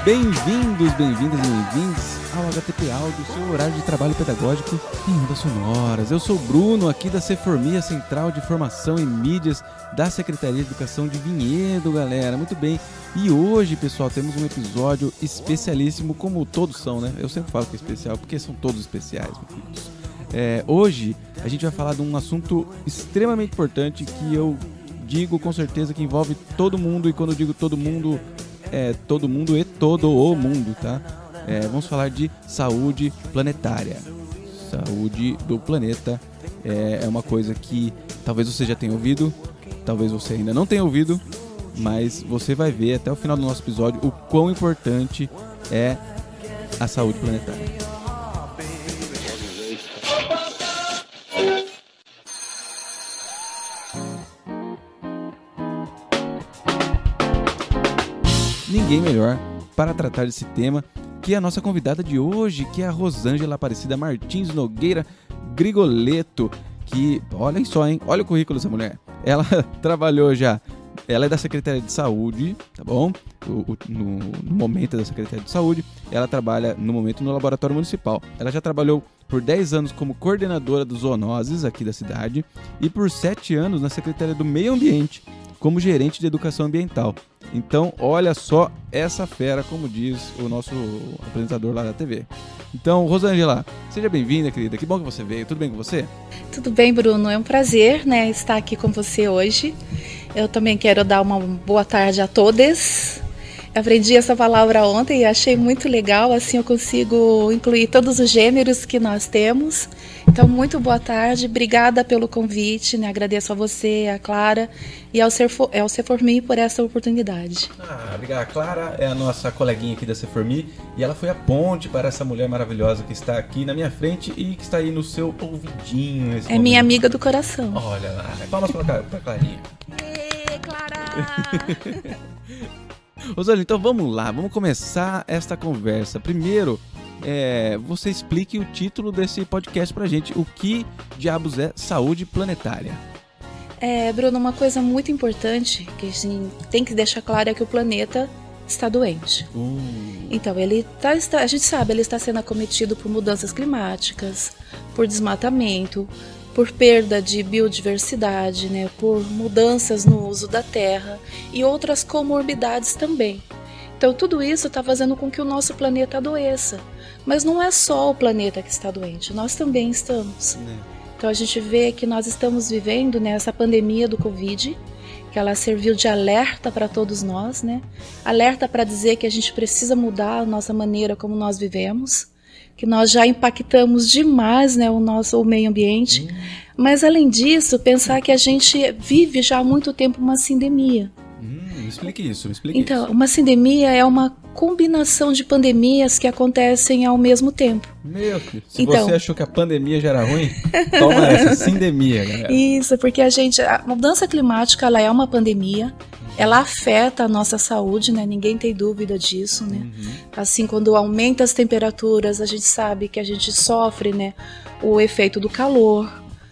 Bem-vindos, bem-vindas e bem-vindos ao HTP Áudio, seu horário de trabalho pedagógico em ondas sonoras. Eu sou o Bruno, aqui da Ceformia, Central de Formação em Mídias da Secretaria de Educação de Vinhedo, galera. Muito bem. E hoje, pessoal, temos um episódio especialíssimo, como todos são, né? Eu sempre falo que é especial, porque são todos especiais, meus filhos. Hoje, a gente vai falar de um assunto extremamente importante que eu digo com certeza que envolve todo mundo, e quando eu digo todo mundo e todo o mundo, tá? Vamos falar de saúde planetária. Saúde do planeta é uma coisa que talvez você já tenha ouvido, talvez você ainda não tenha ouvido, mas você vai ver até o final do nosso episódio o quão importante é a saúde planetária. Ninguém melhor para tratar desse tema que a nossa convidada de hoje, que é a Rosângela Aparecida Martins Nogueira Grigoleto, que, olhem só, hein? Olha o currículo dessa mulher. Ela trabalhou já, ela é da Secretaria de Saúde, tá bom? No momento da Secretaria de Saúde, ela trabalha no momento no Laboratório Municipal. Ela já trabalhou por 10 anos como coordenadora dos zoonoses aqui da cidade e por 7 anos na Secretaria do Meio Ambiente, como gerente de educação ambiental. Então, olha só essa fera, como diz o nosso apresentador lá da TV. Então, Rosângela, seja bem-vinda, querida. Que bom que você veio. Tudo bem com você? Tudo bem, Bruno. É um prazer, estar aqui com você hoje. Eu também quero dar uma boa tarde a todos. Aprendi essa palavra ontem e achei muito legal, assim eu consigo incluir todos os gêneros que nós temos. Então, muito boa tarde, obrigada pelo convite, agradeço a você, a Clara e ao Ceformi por essa oportunidade. Obrigado. A Clara é a nossa coleguinha aqui da Ceformi e ela foi a ponte para essa mulher maravilhosa que está aqui na minha frente e que está aí no seu ouvidinho. É minha amiga do coração. Olha lá, palmas para Clarinha. Ei, Clara! Rosângela, então vamos lá, vamos começar esta conversa. Primeiro, você explique o título desse podcast pra gente. O que diabos é saúde planetária? Bruno, uma coisa muito importante que a gente tem que deixar claro é que o planeta está doente. Então, a gente sabe, ele está sendo acometido por mudanças climáticas, por desmatamento, por perda de biodiversidade, por mudanças no uso da terra e outras comorbidades também. Então tudo isso está fazendo com que o nosso planeta adoeça. Mas não é só o planeta que está doente, nós também estamos. Então a gente vê que nós estamos vivendo essa pandemia do Covid, que ela serviu de alerta para todos nós, alerta para dizer que a gente precisa mudar a nossa maneira como nós vivemos, que nós já impactamos demais o meio ambiente, mas além disso, pensar que a gente vive já há muito tempo uma sindemia. Me explique isso, Então, uma sindemia é uma combinação de pandemias que acontecem ao mesmo tempo. Meu Deus, se você achou que a pandemia já era ruim, toma essa, sindemia, galera. Isso, porque a mudança climática, ela é uma pandemia, ela afeta a nossa saúde, ninguém tem dúvida disso, Assim, quando aumenta as temperaturas, a gente sabe que a gente sofre, o efeito do calor,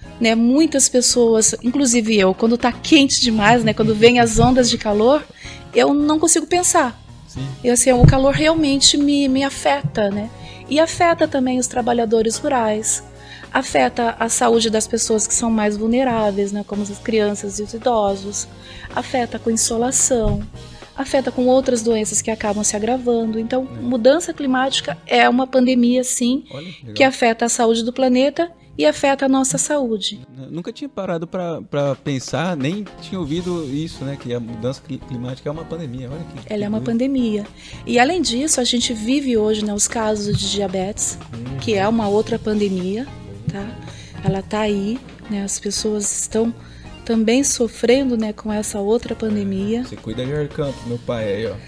Muitas pessoas, inclusive eu, quando tá quente demais, quando vem as ondas de calor, eu não consigo pensar. Sim. O calor realmente me afeta, E afeta também os trabalhadores rurais, afeta a saúde das pessoas que são mais vulneráveis, como as crianças e os idosos, afeta com insolação, afeta com outras doenças que acabam se agravando. Então, mudança climática é uma pandemia, sim, que afeta a saúde do planeta e afeta a nossa saúde. Nunca tinha parado para pensar, nem tinha ouvido isso, que a mudança climática é uma pandemia. Olha que Ela é uma pandemia. E além disso, a gente vive hoje os casos de diabetes, que é uma outra pandemia, tá? Ela tá aí, as pessoas estão também sofrendo, com essa outra pandemia. Você cuida de Arcanto, meu pai aí, ó.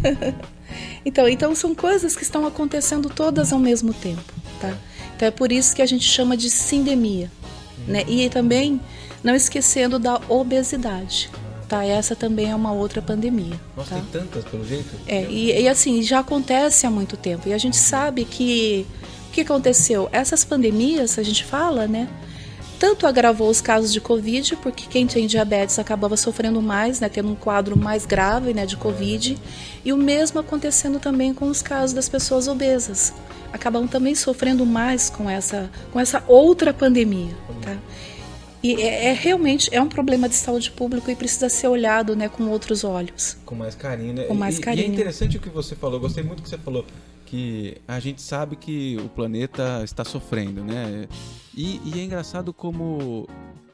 Então são coisas que estão acontecendo todas ao mesmo tempo, tá? Então é por isso que a gente chama de sindemia, E também não esquecendo da obesidade, tá? Essa também é uma outra pandemia. Nossa, tá? Tem tantas pelo jeito? E assim, já acontece há muito tempo. E a gente sabe que o que aconteceu? Essas pandemias, a gente fala, tanto agravou os casos de Covid, porque quem tem diabetes acabava sofrendo mais, né, tendo um quadro mais grave, né, de Covid, e o mesmo acontecendo também com os casos das pessoas obesas. Acabam também sofrendo mais com essa outra pandemia, tá? E realmente é um problema de saúde pública e precisa ser olhado, né, com outros olhos. Com mais carinho, né? Com mais carinho. E é interessante o que você falou, gostei muito do que você falou, que a gente sabe que o planeta está sofrendo, né? E é engraçado como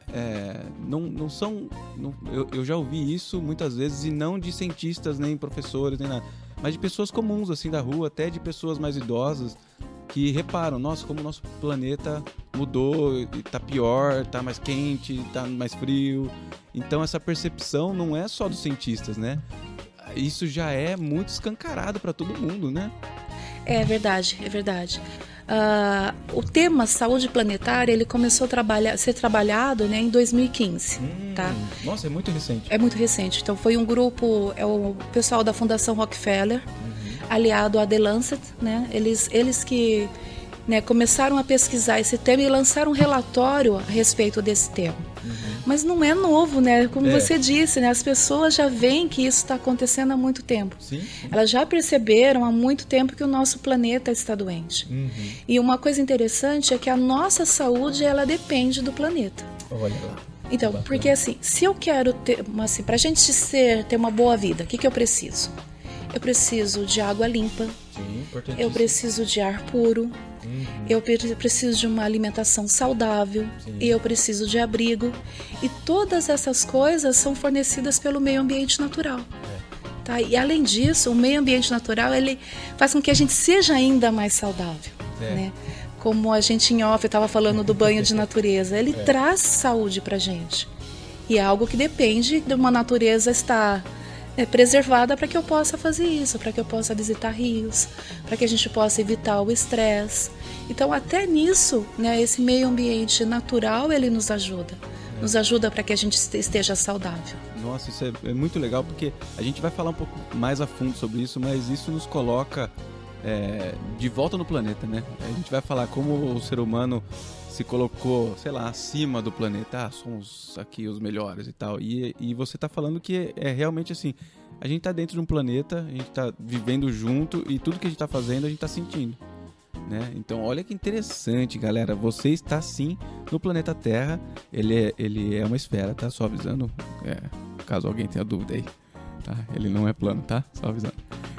não são... eu já ouvi isso muitas vezes, e não de cientistas, nem professores, nem nada, mas de pessoas comuns, assim, da rua, até de pessoas mais idosas, que reparam, nossa, como o nosso planeta mudou, está pior, está mais quente, está mais frio. Então essa percepção não é só dos cientistas, né? Isso já é muito escancarado para todo mundo, né? É verdade, é verdade. O tema saúde planetária, ele começou a ser trabalhado, né, em 2015, tá? Nossa, é muito recente. É muito recente. Então foi um grupo, é o pessoal da Fundação Rockefeller, aliado à The Lancet, né? Eles que, né, começaram a pesquisar esse tema e lançaram um relatório a respeito desse tema. Mas não é novo, né? Como você disse, né? As pessoas já veem que isso está acontecendo há muito tempo. Sim. Elas já perceberam há muito tempo que o nosso planeta está doente. E uma coisa interessante é que a nossa saúde, ela depende do planeta. Olha lá. Então, porque assim, se eu quero ter, assim, pra gente ter uma boa vida, o que eu preciso? Eu preciso de água limpa. Sim, eu preciso de ar puro. Eu preciso de uma alimentação saudável. Sim. E eu preciso de abrigo. E todas essas coisas são fornecidas pelo meio ambiente natural. Tá? E além disso, o meio ambiente natural, ele faz com que a gente seja ainda mais saudável, né? Como a gente em off estava falando do banho de natureza, ele traz saúde pra gente. E é algo que depende de uma natureza estar preservada para que eu possa fazer isso, para que eu possa visitar rios, para que a gente possa evitar o estresse. Então, até nisso, né, esse meio ambiente natural, ele nos ajuda. Nos ajuda para que a gente esteja saudável. Nossa, isso é muito legal, porque a gente vai falar um pouco mais a fundo sobre isso, mas isso nos coloca de volta no planeta, né? A gente vai falar como o ser humano se colocou, sei lá, acima do planeta. Somos aqui os melhores e tal. E você tá falando que é realmente assim, a gente tá dentro de um planeta, a gente tá vivendo junto e tudo que a gente tá fazendo, a gente tá sentindo, né? Então, olha que interessante, galera. Você está sim no planeta Terra. Ele é uma esfera, tá? Só avisando, caso alguém tenha dúvida aí, tá? Ele não é plano, tá? Só avisando.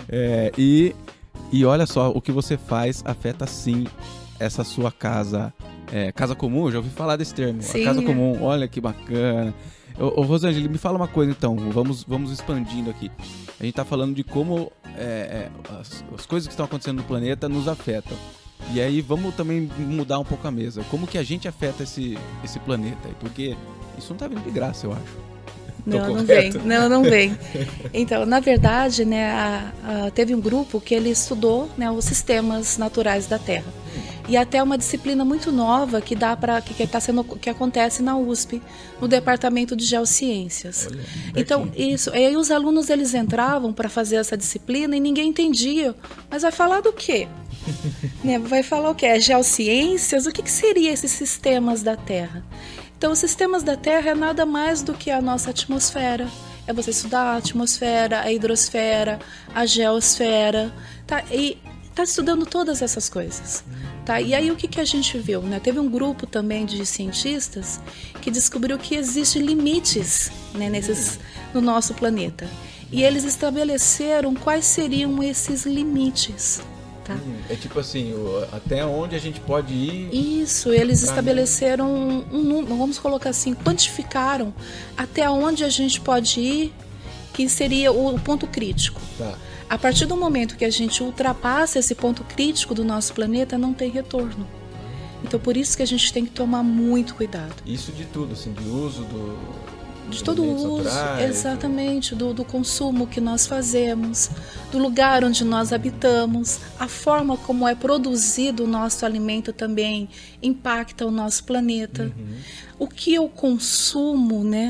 E olha só, o que você faz afeta sim essa sua casa. Casa comum, eu já ouvi falar desse termo. Sim, a casa comum, olha que bacana. Ô Rosângela, me fala uma coisa então, vamos expandindo aqui. A gente tá falando de como as coisas que estão acontecendo no planeta nos afetam. E aí vamos também mudar um pouco a mesa. Como que a gente afeta esse planeta? Porque isso não tá vindo de graça, eu acho. Não vem. Então, na verdade, né, teve um grupo que ele estudou, né, os sistemas naturais da Terra. E até uma disciplina muito nova que acontece na USP, no Departamento de Geociências. Olha, então, isso. E aí os alunos, eles entravam para fazer essa disciplina e ninguém entendia. Mas vai falar do quê? Né, vai falar o quê? Geociências? O que seria esses sistemas da Terra? Então, os sistemas da Terra é nada mais do que a nossa atmosfera. É você estudar a atmosfera, a hidrosfera, a geosfera, tá? E tá estudando todas essas coisas, tá? E aí o que a gente viu, né? Teve um grupo também de cientistas que descobriu que existem limites, né, no nosso planeta. E eles estabeleceram quais seriam esses limites. Tá? É tipo assim, até onde a gente pode ir? Isso, eles estabeleceram um número, vamos colocar assim, quantificaram até onde a gente pode ir, que seria o ponto crítico. Tá. A partir do momento que a gente ultrapassa esse ponto crítico do nosso planeta, não tem retorno. Então, por isso que a gente tem que tomar muito cuidado. Isso de tudo, assim, de uso de todo o uso, exatamente, do consumo que nós fazemos, do lugar onde nós habitamos, a forma como é produzido o nosso alimento também impacta o nosso planeta. O que eu consumo, né,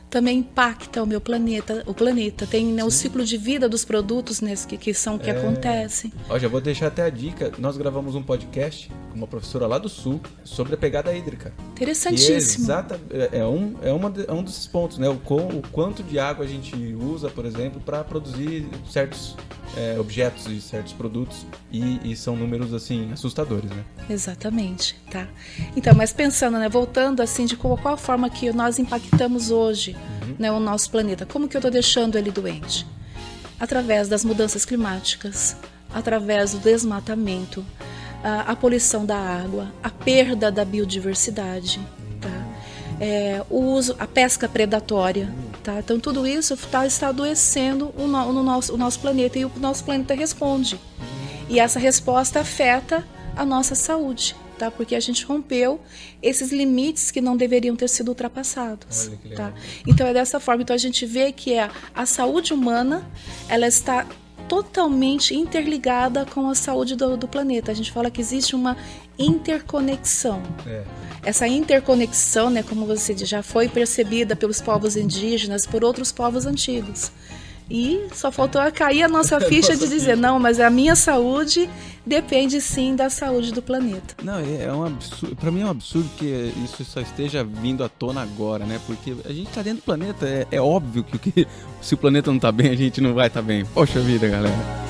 também impacta o planeta. Tem, né, o ciclo de vida dos produtos, né, que acontecem. Ó, já vou deixar até a dica. Nós gravamos um podcast com uma professora lá do Sul sobre a pegada hídrica. Interessantíssimo. É um desses pontos, né? O quanto de água a gente usa, por exemplo, para produzir certos objetos e certos produtos, e são números assim assustadores, né? Exatamente, tá. Então, mas pensando, né, voltando assim de qual a forma que nós impactamos hoje, né, o nosso planeta, como que eu estou deixando ele doente? Através das mudanças climáticas, através do desmatamento, a poluição da água, a perda da biodiversidade, tá? A pesca predatória, tá? Então tudo isso está adoecendo o nosso planeta, e o nosso planeta responde. E essa resposta afeta a nossa saúde, tá? Porque a gente rompeu esses limites que não deveriam ter sido ultrapassados. Olha que legal. Tá? Então é dessa forma. Então a gente vê que a saúde humana, ela está totalmente interligada com a saúde do planeta. A gente fala que existe uma interconexão. Essa interconexão, né, como você diz, já foi percebida pelos povos indígenas, por outros povos antigos. E só faltou cair a nossa ficha de dizer, não, mas a minha saúde depende sim da saúde do planeta. Não, é um absurdo. Pra mim é um absurdo que isso só esteja vindo à tona agora, né? Porque a gente tá dentro do planeta, é óbvio que se o planeta não tá bem, a gente não vai tá bem. Poxa vida, galera.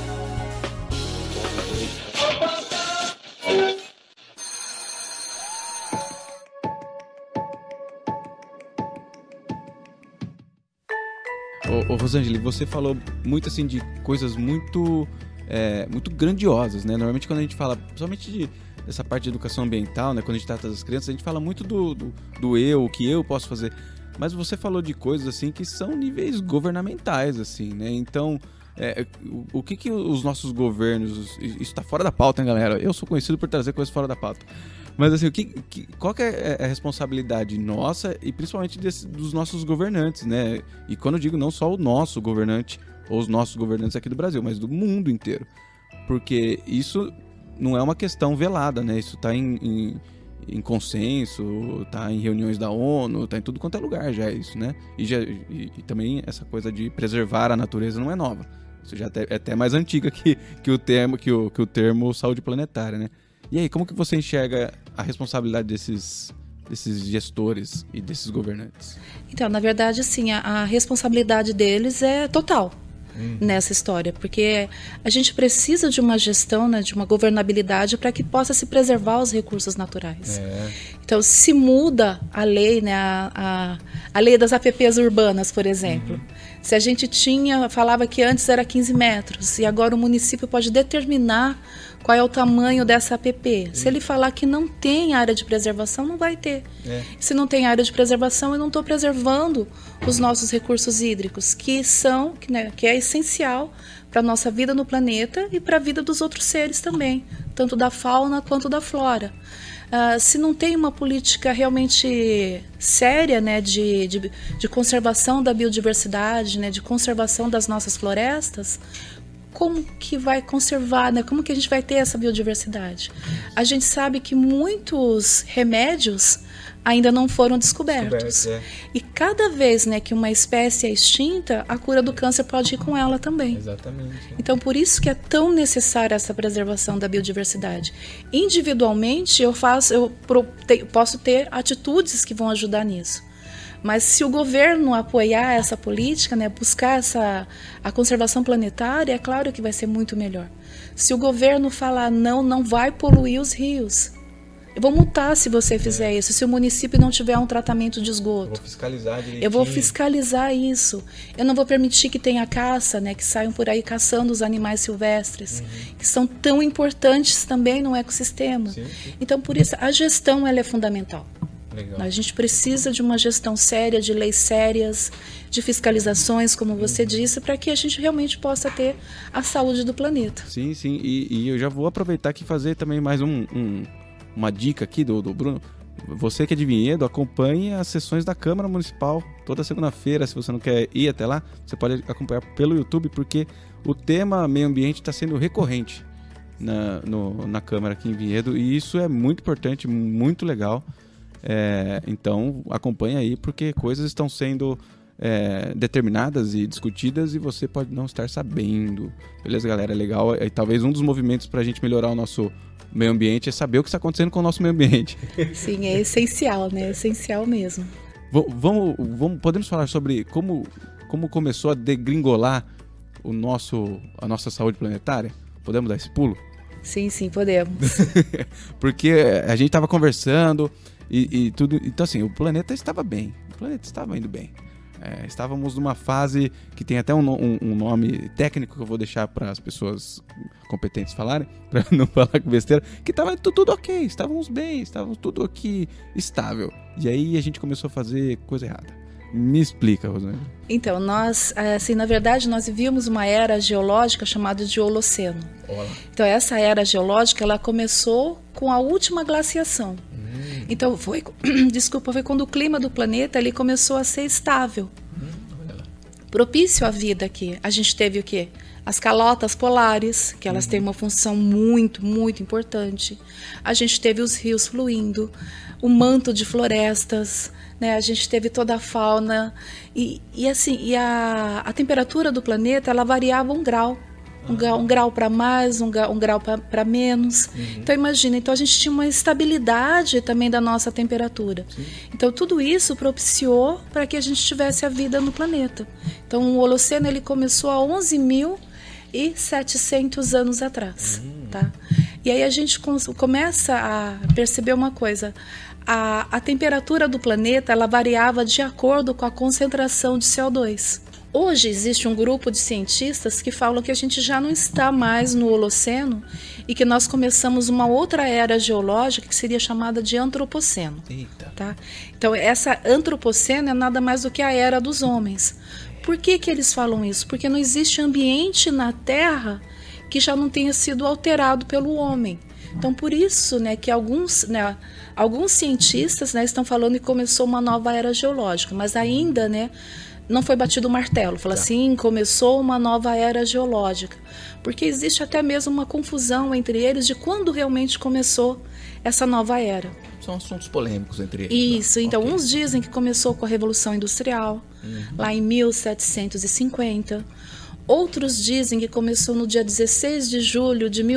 Ô Rosângela, você falou muito assim de coisas muito grandiosas, né? Normalmente quando a gente fala, principalmente dessa parte de educação ambiental, né? Quando a gente trata das crianças, a gente fala muito do eu, o que eu posso fazer. Mas você falou de coisas assim que são níveis governamentais, assim, né? Então, o que os nossos governos... Isso está fora da pauta, hein, galera? Eu sou conhecido por trazer coisas fora da pauta. Mas assim, qual que é a responsabilidade nossa e principalmente dos nossos governantes, né? E quando eu digo não só o nosso governante ou os nossos governantes aqui do Brasil, mas do mundo inteiro. Porque isso não é uma questão velada, né? Isso está em consenso, está em reuniões da ONU, está em tudo quanto é lugar já isso, né? E também essa coisa de preservar a natureza não é nova. Isso já é até mais antiga que o termo saúde planetária, né? E aí, como que você enxerga a responsabilidade desses gestores e desses governantes? Então, na verdade, assim, a responsabilidade deles é total nessa história, porque a gente precisa de uma gestão, né, de uma governabilidade para que possa se preservar os recursos naturais. Então, se muda a lei, né, a lei das APPs urbanas, por exemplo. Se a gente falava que antes era 15 metros e agora o município pode determinar qual é o tamanho dessa APP. Se ele falar que não tem área de preservação, não vai ter. Se não tem área de preservação, eu não estou preservando os nossos recursos hídricos, que é essencial para a nossa vida no planeta e para a vida dos outros seres também, tanto da fauna quanto da flora. Se não tem uma política realmente séria, né, de conservação da biodiversidade, né, de conservação das nossas florestas, como que vai conservar, né? Como que a gente vai ter essa biodiversidade? A gente sabe que muitos remédios ainda não foram descobertos. E cada vez, né, que uma espécie é extinta, a cura do câncer pode ir com ela também. Exatamente. Então, por isso que é tão necessária essa preservação da biodiversidade. Individualmente, eu posso ter atitudes que vão ajudar nisso. Mas se o governo apoiar essa política, né, buscar a conservação planetária, é claro que vai ser muito melhor. Se o governo falar não vai poluir os rios, eu vou multar se você fizer isso. Se o município não tiver um tratamento de esgoto, eu vou fiscalizar isso. Eu não vou permitir que tenha caça, né, que saiam por aí caçando os animais silvestres, que são tão importantes também no ecossistema. Então, por isso, a gestão ela é fundamental. Legal. A gente precisa de uma gestão séria, de leis sérias, de fiscalizações, como você disse, para que a gente realmente possa ter a saúde do planeta. Sim. E eu já vou aproveitar aqui e fazer também mais uma dica aqui do Bruno. Você que é de Vinhedo, acompanhe as sessões da Câmara Municipal toda segunda-feira. Se você não quer ir até lá, você pode acompanhar pelo YouTube, porque o tema meio ambiente está sendo recorrente na Câmara aqui em Vinhedo, e isso é muito importante, muito legal. Então acompanha aí, porque coisas estão sendo determinadas e discutidas e você pode não estar sabendo. Beleza, galera? É legal. E talvez um dos movimentos para a gente melhorar o nosso meio ambiente é saber o que está acontecendo com o nosso meio ambiente. Sim, é essencial, né? É essencial mesmo. Podemos falar sobre como começou a degringolar a nossa saúde planetária? Podemos dar esse pulo? Sim, podemos. Porque a gente estava conversando e tudo. Então, assim, o planeta estava bem. O planeta estava indo bem. Estávamos numa fase que tem até um nome técnico que eu vou deixar para as pessoas competentes falarem, para não falar com besteira, que estava tudo ok, estávamos bem, estávamos tudo aqui estável. E aí a gente começou a fazer coisa errada. Me explica, Rosângela. Então, nós, assim, na verdade, nós vivíamos uma era geológica chamada de Holoceno. Olá. Então, essa era geológica, ela começou com a última glaciação. Então, foi quando o clima do planeta ele começou a ser estável. Propício à vida aqui. A gente teve o quê? As calotas polares, que elas têm uma função muito, muito importante. A gente teve os rios fluindo, o manto de florestas, né? A gente teve toda a fauna. E a temperatura do planeta, ela variava 1 grau. Um grau para mais, um grau para menos. Então imagina, a gente tinha uma estabilidade também da nossa temperatura. Sim. Então tudo isso propiciou para que a gente tivesse a vida no planeta. Então o Holoceno ele começou há 11.700 anos atrás. Tá? E aí a gente começa a perceber uma coisa. A temperatura do planeta ela variava de acordo com a concentração de CO2. Hoje existe um grupo de cientistas que falam que a gente já não está mais no Holoceno e que nós começamos uma outra era geológica que seria chamada de Antropoceno. Eita. Tá? Então essa Antropoceno é nada mais do que a era dos homens. Por que eles falam isso? Porque não existe ambiente na Terra que já não tenha sido alterado pelo homem. Então por isso, né, que alguns cientistas, né, estão falando que começou uma nova era geológica, mas ainda, né, não foi batido o martelo, fala assim, começou uma nova era geológica, porque existe até mesmo uma confusão entre eles de quando realmente começou essa nova era. São assuntos polêmicos entre eles. Isso, então okay. Uns dizem que começou com a Revolução Industrial, lá em 1750, outros dizem que começou no dia 16 de julho de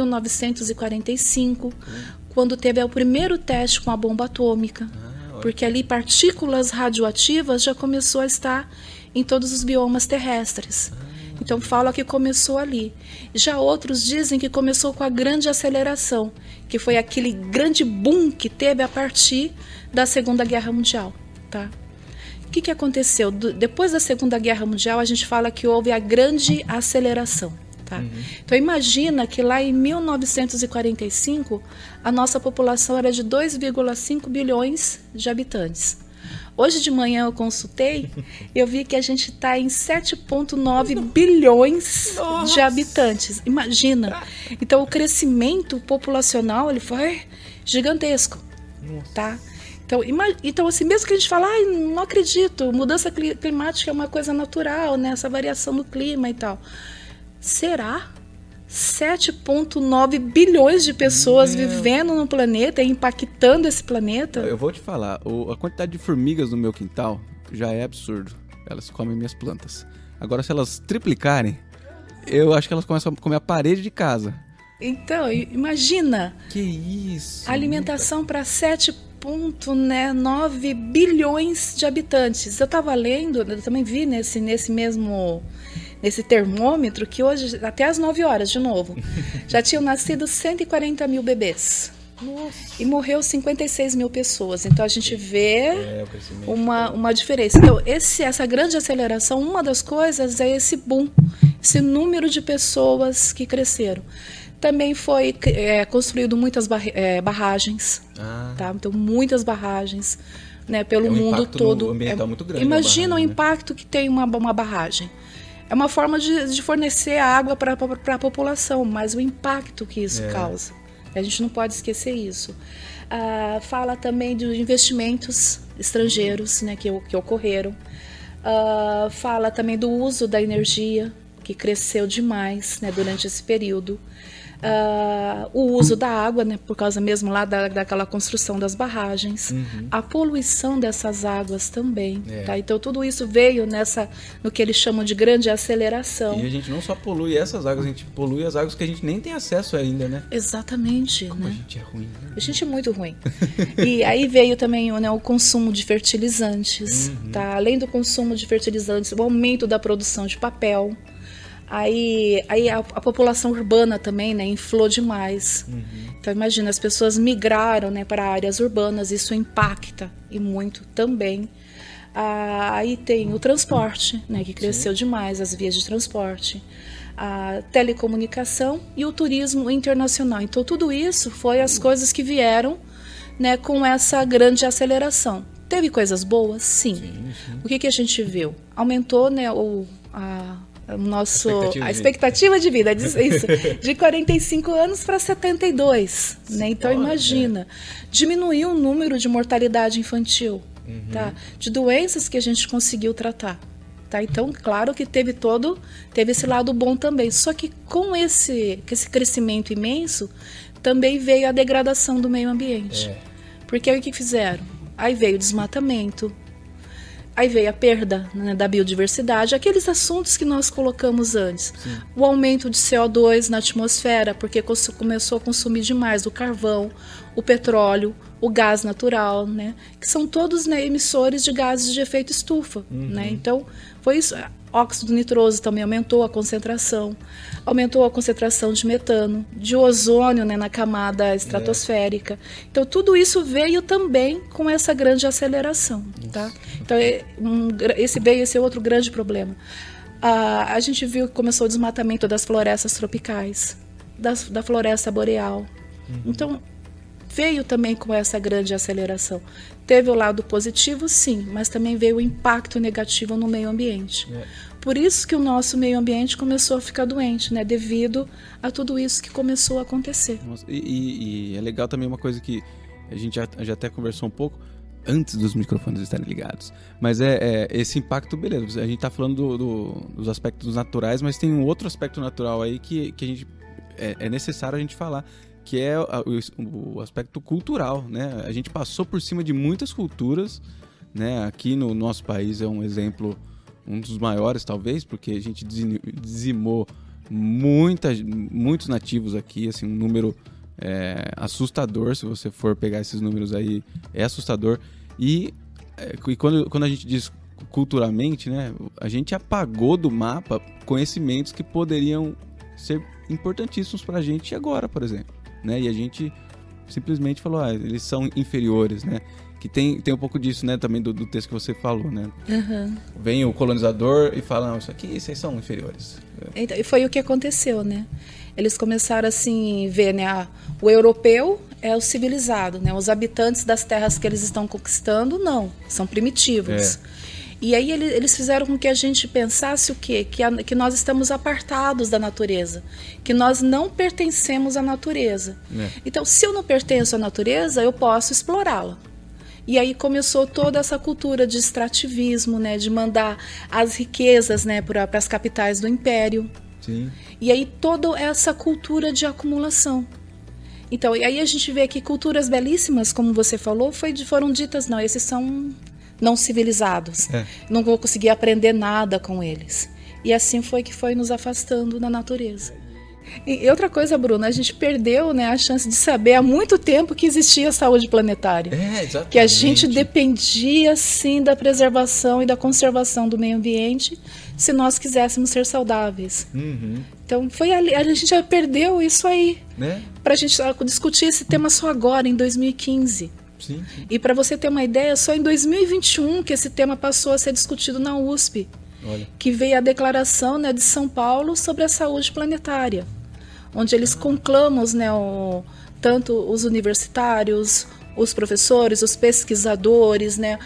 1945, quando teve o primeiro teste com a bomba atômica, porque ali partículas radioativas já começou a estar em todos os biomas terrestres. Então fala que começou ali. Já outros dizem que começou com a grande aceleração, que foi aquele grande boom que teve a partir da Segunda Guerra Mundial. Tá? O que aconteceu? Depois da Segunda Guerra Mundial, a gente fala que houve a grande aceleração. Tá? Então imagina que lá em 1945, a nossa população era de 2,5 bilhões de habitantes. Hoje de manhã eu consultei e eu vi que a gente está em 7,9 bilhões de habitantes. Imagina. Então o crescimento populacional ele foi gigantesco. Tá? Então assim, mesmo que a gente fale, não acredito, mudança climática é uma coisa natural, né? Essa variação do clima e tal. Será? 7,9 bilhões de pessoas vivendo no planeta e impactando esse planeta? Eu vou te falar, a quantidade de formigas no meu quintal já é absurdo. Elas comem minhas plantas. Agora, se elas triplicarem, eu acho que elas começam a comer a parede de casa. Então, imagina. Que isso? Alimentação para 7,9 bilhões de habitantes. Eu estava lendo, eu também vi nesse termômetro, que hoje, até às 9 horas, de novo, já tinham nascido 140 mil bebês. Nossa. E morreu 56 mil pessoas. Então a gente vê uma diferença. Então essa grande aceleração, uma das coisas é esse boom, esse número de pessoas que cresceram. Também foi construído muitas barragens. Tá? Então muitas barragens, né, pelo mundo todo. Ambiental muito grande. Imagina o impacto que tem uma barragem. É uma forma de fornecer água para a população, mas o impacto que isso causa. A gente não pode esquecer isso. Fala também de investimentos estrangeiros, né, que ocorreram. Fala também do uso da energia, que cresceu demais, né, durante esse período. o uso da água, né, por causa mesmo lá daquela construção das barragens, a poluição dessas águas também, tá? Então tudo isso veio no que eles chamam de grande aceleração. E a gente não só polui essas águas, a gente polui as águas que a gente nem tem acesso ainda, né? Exatamente. Como né? a gente é ruim, né? A gente é muito ruim. E aí veio também, né, o consumo de fertilizantes, tá? Além do consumo de fertilizantes, o aumento da produção de papel. Aí a população urbana também, né, inflou demais. Então imagina, as pessoas migraram, né, para áreas urbanas, isso impacta e muito também. Aí tem o transporte, né, que cresceu demais, as vias de transporte, a telecomunicação e o turismo internacional. Então tudo isso foi as coisas que vieram, né, com essa grande aceleração. Teve coisas boas? Sim. O que a gente viu? Aumentou, né, a expectativa de vida, isso, de 45 anos para 72, né? Então imagina, diminuiu o número de mortalidade infantil, tá? De doenças que a gente conseguiu tratar, tá? Então claro que teve esse lado bom também, só que com esse crescimento imenso também veio a degradação do meio ambiente, porque aí o que fizeram? Aí veio o desmatamento. Aí veio a perda, né, da biodiversidade, aqueles assuntos que nós colocamos antes. O aumento de CO2 na atmosfera, porque começou a consumir demais o carvão, o petróleo, o gás natural, né, que são todos, né, emissores de gases de efeito estufa. Né? Então, foi isso. Óxido nitroso também aumentou a concentração de metano, de ozônio, né, na camada estratosférica. Então tudo isso veio também com essa grande aceleração, tá? Então esse é outro grande problema. A gente viu que começou o desmatamento das florestas tropicais, da floresta boreal. Então veio também com essa grande aceleração. Teve o lado positivo, sim, mas também veio o impacto negativo no meio ambiente. Por isso que o nosso meio ambiente começou a ficar doente, né? Devido a tudo isso que começou a acontecer. Nossa, e é legal também uma coisa que a gente já até conversou um pouco antes dos microfones estarem ligados. Mas esse impacto, beleza. A gente está falando dos aspectos naturais, mas tem um outro aspecto natural aí que a gente, é necessário a gente falar, que é o aspecto cultural, né? A gente passou por cima de muitas culturas, né? Aqui no nosso país é um exemplo, um dos maiores talvez, porque a gente dizimou muitos nativos aqui, assim, um número assustador. Se você for pegar esses números aí, é assustador. E quando a gente diz culturalmente, né? A gente apagou do mapa conhecimentos que poderiam ser importantíssimos pra gente agora, por exemplo. Né? E a gente simplesmente falou, eles são inferiores, né? Que tem um pouco disso, né? Também do texto que você falou, né? Vem o colonizador e fala, não, isso aqui, vocês são inferiores. Então, e foi o que aconteceu, né? Eles começaram assim, ver, né? O europeu é o civilizado, né? Os habitantes das terras que eles estão conquistando, não, são primitivos. E aí eles fizeram com que a gente pensasse o quê? Que nós estamos apartados da natureza, que nós não pertencemos à natureza. Então, se eu não pertenço à natureza, eu posso explorá-la. E aí começou toda essa cultura de extrativismo, né, de mandar as riquezas, né, para as capitais do império. Sim. E aí toda essa cultura de acumulação. Então, e aí a gente vê que culturas belíssimas, como você falou, foram ditas, não, esses são não civilizados. Não vou conseguir aprender nada com eles. E assim foi que foi nos afastando da natureza. E outra coisa, Bruna, a gente perdeu, né, a chance de saber há muito tempo que existia saúde planetária. Exatamente. Que a gente dependia, sim, da preservação e da conservação do meio ambiente se nós quiséssemos ser saudáveis. Então, a gente já perdeu isso aí. Né? Para a gente discutir esse tema só agora, em 2015. Sim. E para você ter uma ideia, só em 2021 que esse tema passou a ser discutido na USP. Olha. Que veio a declaração, né, de São Paulo sobre a saúde planetária, onde eles conclamam, né, tanto os universitários, os professores, os pesquisadores, né,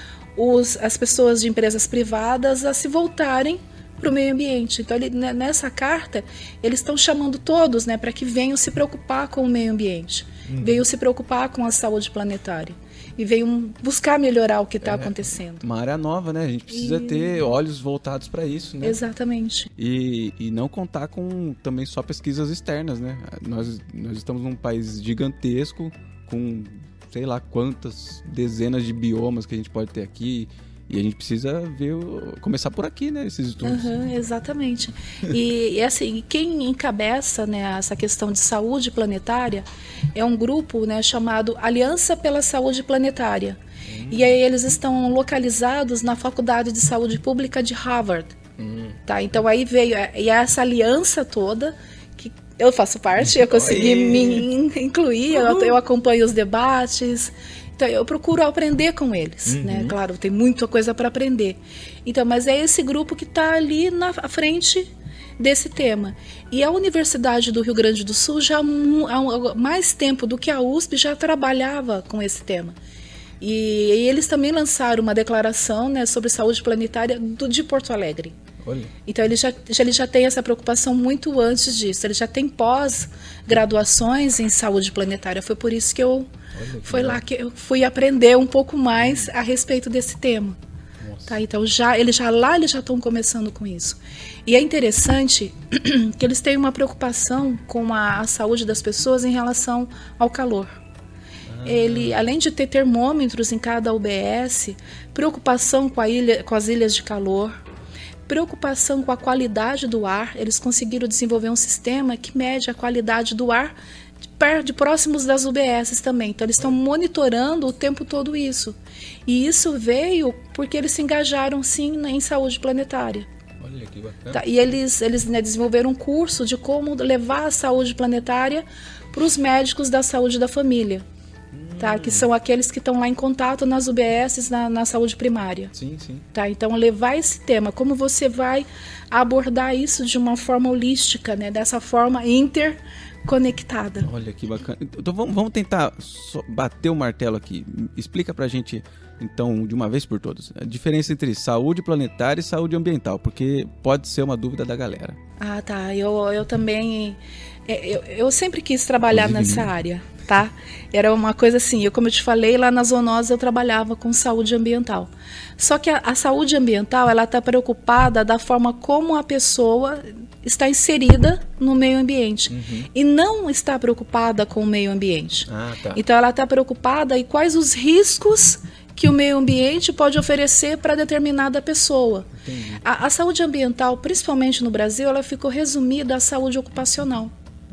as pessoas de empresas privadas a se voltarem para o meio ambiente. Então, nessa carta, eles estão chamando todos, né, para que venham se preocupar com o meio ambiente, venham se preocupar com a saúde planetária. e veio buscar melhorar o que está acontecendo. Uma área nova, né? A gente precisa ter olhos voltados para isso, né? Exatamente. E não contar com também só pesquisas externas, né? Nós estamos num país gigantesco, com sei lá quantas dezenas de biomas que a gente pode ter aqui. E a gente precisa começar por aqui, né, esses estudos. Exatamente. E assim, quem encabeça, né, essa questão de saúde planetária é um grupo, né, chamado Aliança pela Saúde Planetária. E aí eles estão localizados na Faculdade de Saúde Pública de Harvard. Tá? Então aí veio essa aliança toda, que eu faço parte, eu consegui me incluir, eu acompanho os debates. Então, eu procuro aprender com eles, né? Claro, tem muita coisa para aprender. Então, mas é esse grupo que está ali na frente desse tema. E a Universidade do Rio Grande do Sul, já há mais tempo do que a USP, já trabalhava com esse tema. E eles também lançaram uma declaração, né, sobre saúde planetária de Porto Alegre. Olha. Então, ele já tem essa preocupação muito antes disso. Ele já tem pós-graduações em saúde planetária. Foi por isso que foi lá que eu fui aprender um pouco mais a respeito desse tema. Tá? Então, eles já estão começando com isso. E é interessante que eles têm uma preocupação com a saúde das pessoas em relação ao calor. Ele, além de ter termômetros em cada UBS, preocupação com as ilhas de calor, preocupação com a qualidade do ar. Eles conseguiram desenvolver um sistema que mede a qualidade do ar de próximos das UBSs também. Então, eles estão monitorando o tempo todo isso. E isso veio porque eles se engajaram, sim, em saúde planetária. Olha que bacana. Tá? E eles né, desenvolveram um curso de como levar a saúde planetária para os médicos da saúde da família. Tá? Que são aqueles que estão lá em contato nas UBSs, na saúde primária. Sim, sim. Tá? Então, levar esse tema, como você vai abordar isso de uma forma holística, né? Dessa forma interconectada. Olha que bacana. Então, vamos tentar bater o martelo aqui. Explica pra gente, então, de uma vez por todas, a diferença entre saúde planetária e saúde ambiental, porque pode ser uma dúvida da galera. Ah, tá. Eu também... Eu sempre quis trabalhar nessa área. Tá? Era uma coisa assim, como eu te falei, lá na zoonose eu trabalhava com saúde ambiental. Só que a saúde ambiental, ela está preocupada da forma como a pessoa está inserida no meio ambiente. E não está preocupada com o meio ambiente. Tá. Então ela está preocupada em quais os riscos que o meio ambiente pode oferecer para determinada pessoa. A saúde ambiental, principalmente no Brasil, ela ficou resumida à saúde ocupacional.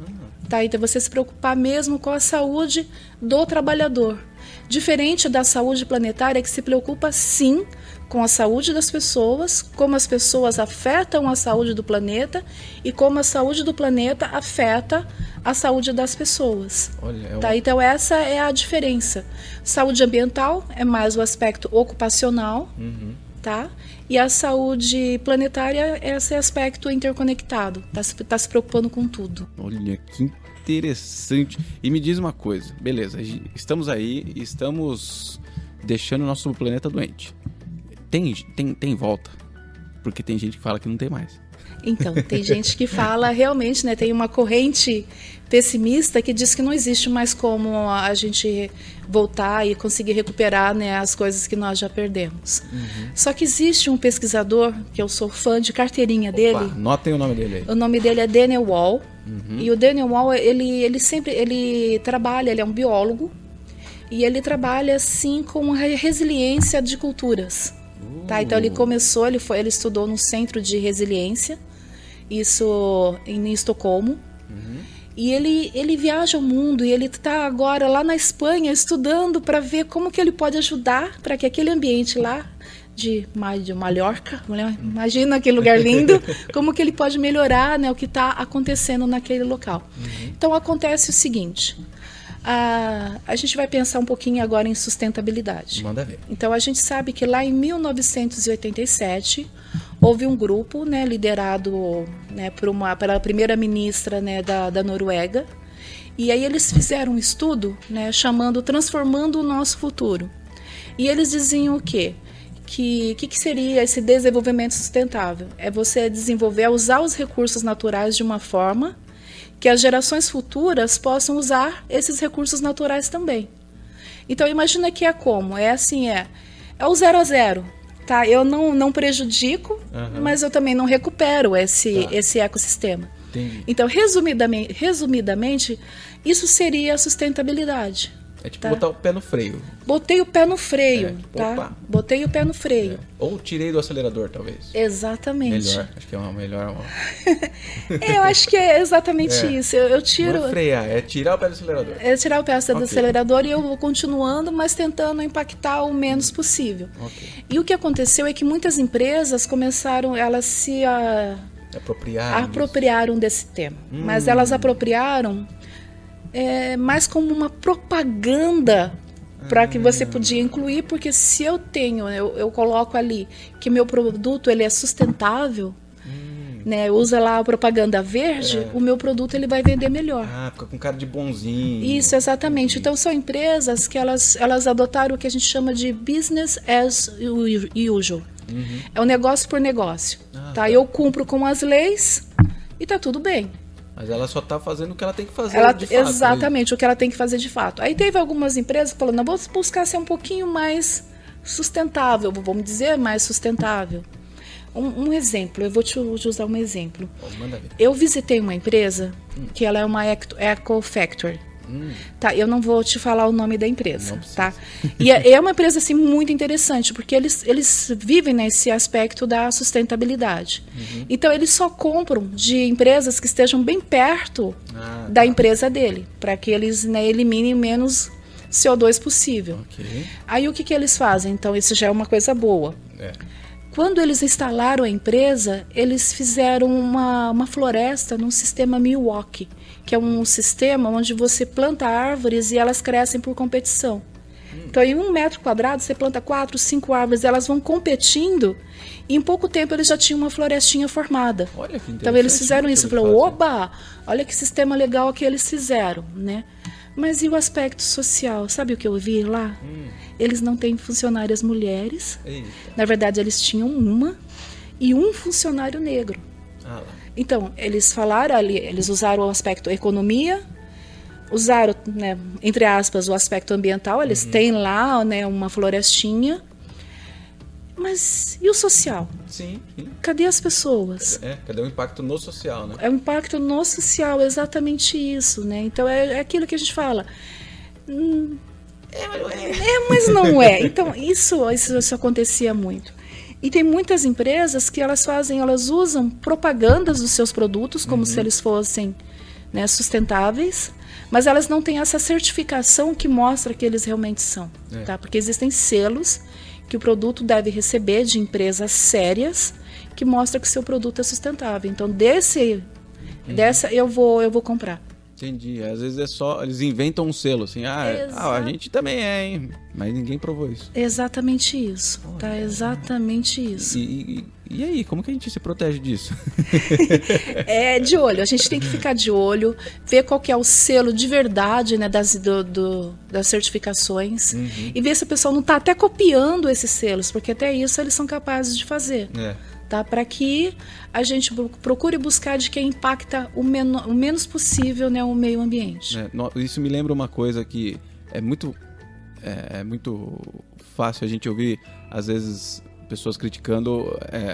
Tá? Então, você se preocupar mesmo com a saúde do trabalhador. Diferente da saúde planetária, que se preocupa, sim, com a saúde das pessoas, como as pessoas afetam a saúde do planeta e como a saúde do planeta afeta a saúde das pessoas. Olha, tá? Então, essa é a diferença. Saúde ambiental é mais o aspecto ocupacional, tá? E a saúde planetária é esse aspecto interconectado, tá se preocupando com tudo. Olha que interessante. E me diz uma coisa, beleza, estamos aí, estamos deixando o nosso planeta doente. Tem volta? Porque tem gente que fala que não tem mais. Então, tem gente que fala realmente, né? Tem uma corrente pessimista que diz que não existe mais como a gente voltar e conseguir recuperar, né, as coisas que nós já perdemos. Só que existe um pesquisador, que eu sou fã de carteirinha dele. Anotem o nome dele aí. O nome dele é Daniel Wall. E o Daniel Wall, ele trabalha, ele é um biólogo, e ele trabalha assim com a resiliência de culturas. Tá? Então ele estudou no Centro de Resiliência, isso em Estocolmo. E ele viaja o mundo e ele está agora lá na Espanha estudando para ver como que ele pode ajudar para que aquele ambiente lá de Mallorca, imagina aquele lugar lindo, como que ele pode melhorar, né, o que está acontecendo naquele local. Então acontece o seguinte, a gente vai pensar um pouquinho agora em sustentabilidade. Manda ver. Então a gente sabe que lá em 1987 houve um grupo, né, liderado, né, pela primeira-ministra, né, da Noruega, e aí eles fizeram um estudo, né, Transformando o Nosso Futuro. E eles diziam o quê? Que seria esse desenvolvimento sustentável? É você usar os recursos naturais de uma forma que as gerações futuras possam usar esses recursos naturais também. Então imagina que é como? É assim, é o 0 a 0. Tá? Eu não prejudico, mas eu também não recupero esse ecossistema. Entendi. Então, resumidamente, isso seria a sustentabilidade. É tipo botar o pé no freio. Botei o pé no freio, tá? Opa. Botei o pé no freio. Ou tirei do acelerador, talvez. Exatamente. Melhor, acho que é uma melhor. Eu acho que é exatamente isso. Eu tiro. Não é frear, é tirar o pé do acelerador. É tirar o pé do acelerador e eu vou continuando, mas tentando impactar o menos possível. E o que aconteceu é que muitas empresas começaram, elas se apropriaram desse tema. Mas elas apropriaram mais como uma propaganda para que você podia incluir, porque se eu coloco ali que meu produto ele é sustentável, né, usa lá a propaganda verde, o meu produto ele vai vender melhor. Fica com cara de bonzinho. Isso, exatamente. Então são empresas que elas adotaram o que a gente chama de business as usual. É um negócio por negócio. Tá? Eu cumpro com as leis e tá tudo bem. Mas ela só está fazendo o que ela tem que fazer de fato. Exatamente, o que ela tem que fazer de fato. Aí teve algumas empresas falando, não, vou buscar ser um pouquinho mais sustentável, vamos dizer, mais sustentável. Um exemplo, eu vou te usar um exemplo. Manda ver. Eu visitei uma empresa que ela é uma Eco Factory. Tá, eu não vou te falar o nome da empresa, tá? E é uma empresa assim muito interessante, porque eles vivem nesse aspecto da sustentabilidade. Então eles só compram de empresas que estejam bem perto da empresa dele, para que eles, né, eliminem menos CO2 possível. Aí o que eles fazem? Então isso já é uma coisa boa. Quando eles instalaram a empresa, eles fizeram uma floresta num sistema Milwaukee, que é um sistema onde você planta árvores e elas crescem por competição. Então, em 1 metro quadrado, você planta 4, 5 árvores, elas vão competindo e em pouco tempo eles já tinham uma florestinha formada. Olha que interessante. Então, eles fizeram isso. Falaram, oba, olha que sistema legal que eles fizeram, né? Mas e o aspecto social? Sabe o que eu vi lá? Eles não têm funcionárias mulheres. Eita. Na verdade, eles tinham uma e um funcionário negro. Então, eles falaram ali, eles usaram o aspecto economia, usaram, né, entre aspas, o aspecto ambiental. Eles têm lá, né, uma florestinha. Mas e o social? Sim. Cadê as pessoas? Cadê o impacto no social, né? É o impacto no social, exatamente isso, né? Então é aquilo que a gente fala. Mas não é. Então isso acontecia muito. E tem muitas empresas que elas usam propagandas dos seus produtos como se eles fossem, né, sustentáveis, mas elas não têm essa certificação que mostra que eles realmente são, tá? Porque existem selos que o produto deve receber de empresas sérias que mostra que o seu produto é sustentável. Então, dessa eu vou comprar. Entendi. Às vezes é só... Eles inventam um selo, assim. A gente também hein? Mas ninguém provou isso. Exatamente isso. Tá? Exatamente isso. E aí, como que a gente se protege disso? De olho. A gente tem que ficar de olho, ver qual que é o selo de verdade, né, das certificações, e ver se o pessoal não está até copiando esses selos, porque até isso eles são capazes de fazer. Tá? Para que a gente procure buscar de quem impacta o menos possível, né, o meio ambiente. Isso me lembra uma coisa que é muito fácil a gente ouvir, às vezes, pessoas criticando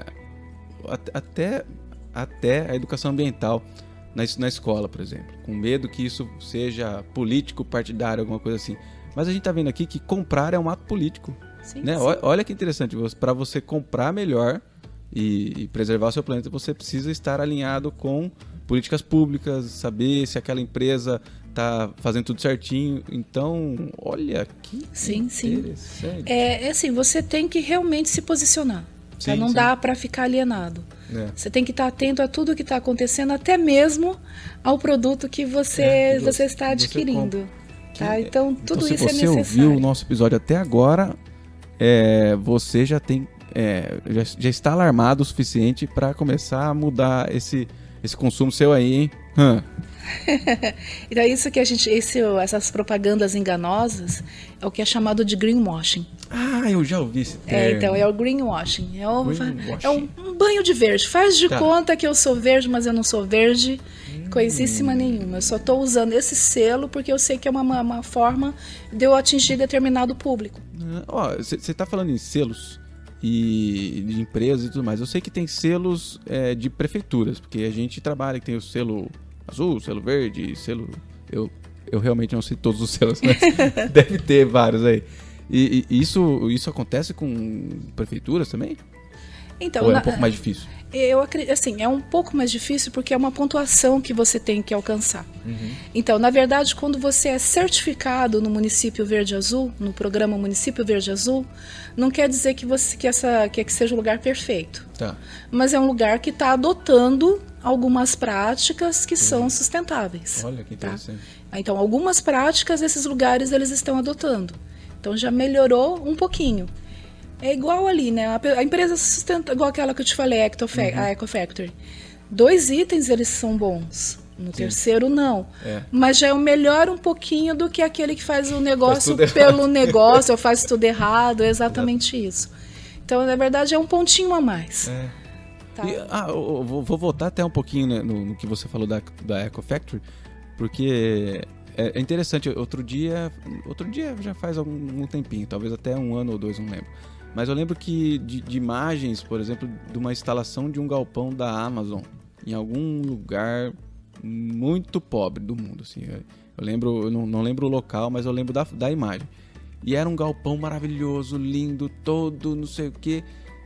até a educação ambiental na escola, por exemplo, com medo que isso seja político, partidário, alguma coisa assim. Mas a gente está vendo aqui que comprar é um ato político. Sim, né? sim. Olha que interessante, para você comprar melhor e preservar o seu planeta, você precisa estar alinhado com políticas públicas, saber se aquela empresa está fazendo tudo certinho. Então, olha que interessante. Assim, você tem que realmente se posicionar. Tá? Não dá para ficar alienado. Você tem que estar atento a tudo que está acontecendo, até mesmo ao produto que você está adquirindo. Tá? Então, tudo isso é necessário. Se você ouviu o nosso episódio até agora, você já tem já está alarmado o suficiente para começar a mudar esse consumo seu aí, hein? Então isso que essas propagandas enganosas é o que é chamado de greenwashing. Eu já ouvi esse termo. Então é o greenwashing. É um banho de verde. Faz de conta que eu sou verde, mas eu não sou verde. Coisíssima nenhuma. Eu só estou usando esse selo porque eu sei que é uma forma de eu atingir determinado público. Você está falando em selos e de empresas e tudo mais. Eu sei que tem selos de prefeituras, porque a gente trabalha, que tem o selo azul, selo verde, selo... Eu realmente não sei todos os selos, mas deve ter vários aí. E isso acontece com prefeituras também? Então, ou é um pouco mais difícil? Eu acredito, assim, é um pouco mais difícil porque é uma pontuação que você tem que alcançar. Então, na verdade, quando você é certificado no Município Verde Azul, no programa Município Verde Azul, não quer dizer que seja o lugar perfeito. Tá. Mas é um lugar que está adotando algumas práticas que são sustentáveis. Olha que interessante. Tá? Então, algumas práticas esses lugares eles estão adotando. Então, já melhorou um pouquinho. É igual ali, né? A empresa sustenta, igual aquela que eu te falei, a EcoFactory. 2 itens eles são bons. No terceiro, não. Mas já é o melhor um pouquinho do que aquele que faz o negócio pelo negócio, ou faz tudo errado. É exatamente isso. Então, na verdade, é um pontinho a mais. Tá. Eu vou voltar até um pouquinho, né, no que você falou da EcoFactory, porque é interessante. Outro dia já faz algum tempinho, talvez até 1 ano ou 2, não lembro. Mas eu lembro que de imagens, por exemplo, de uma instalação de um galpão da Amazon em algum lugar muito pobre do mundo, assim. Eu lembro, eu não lembro o local, mas eu lembro da imagem. E era um galpão maravilhoso, lindo, todo não sei o que,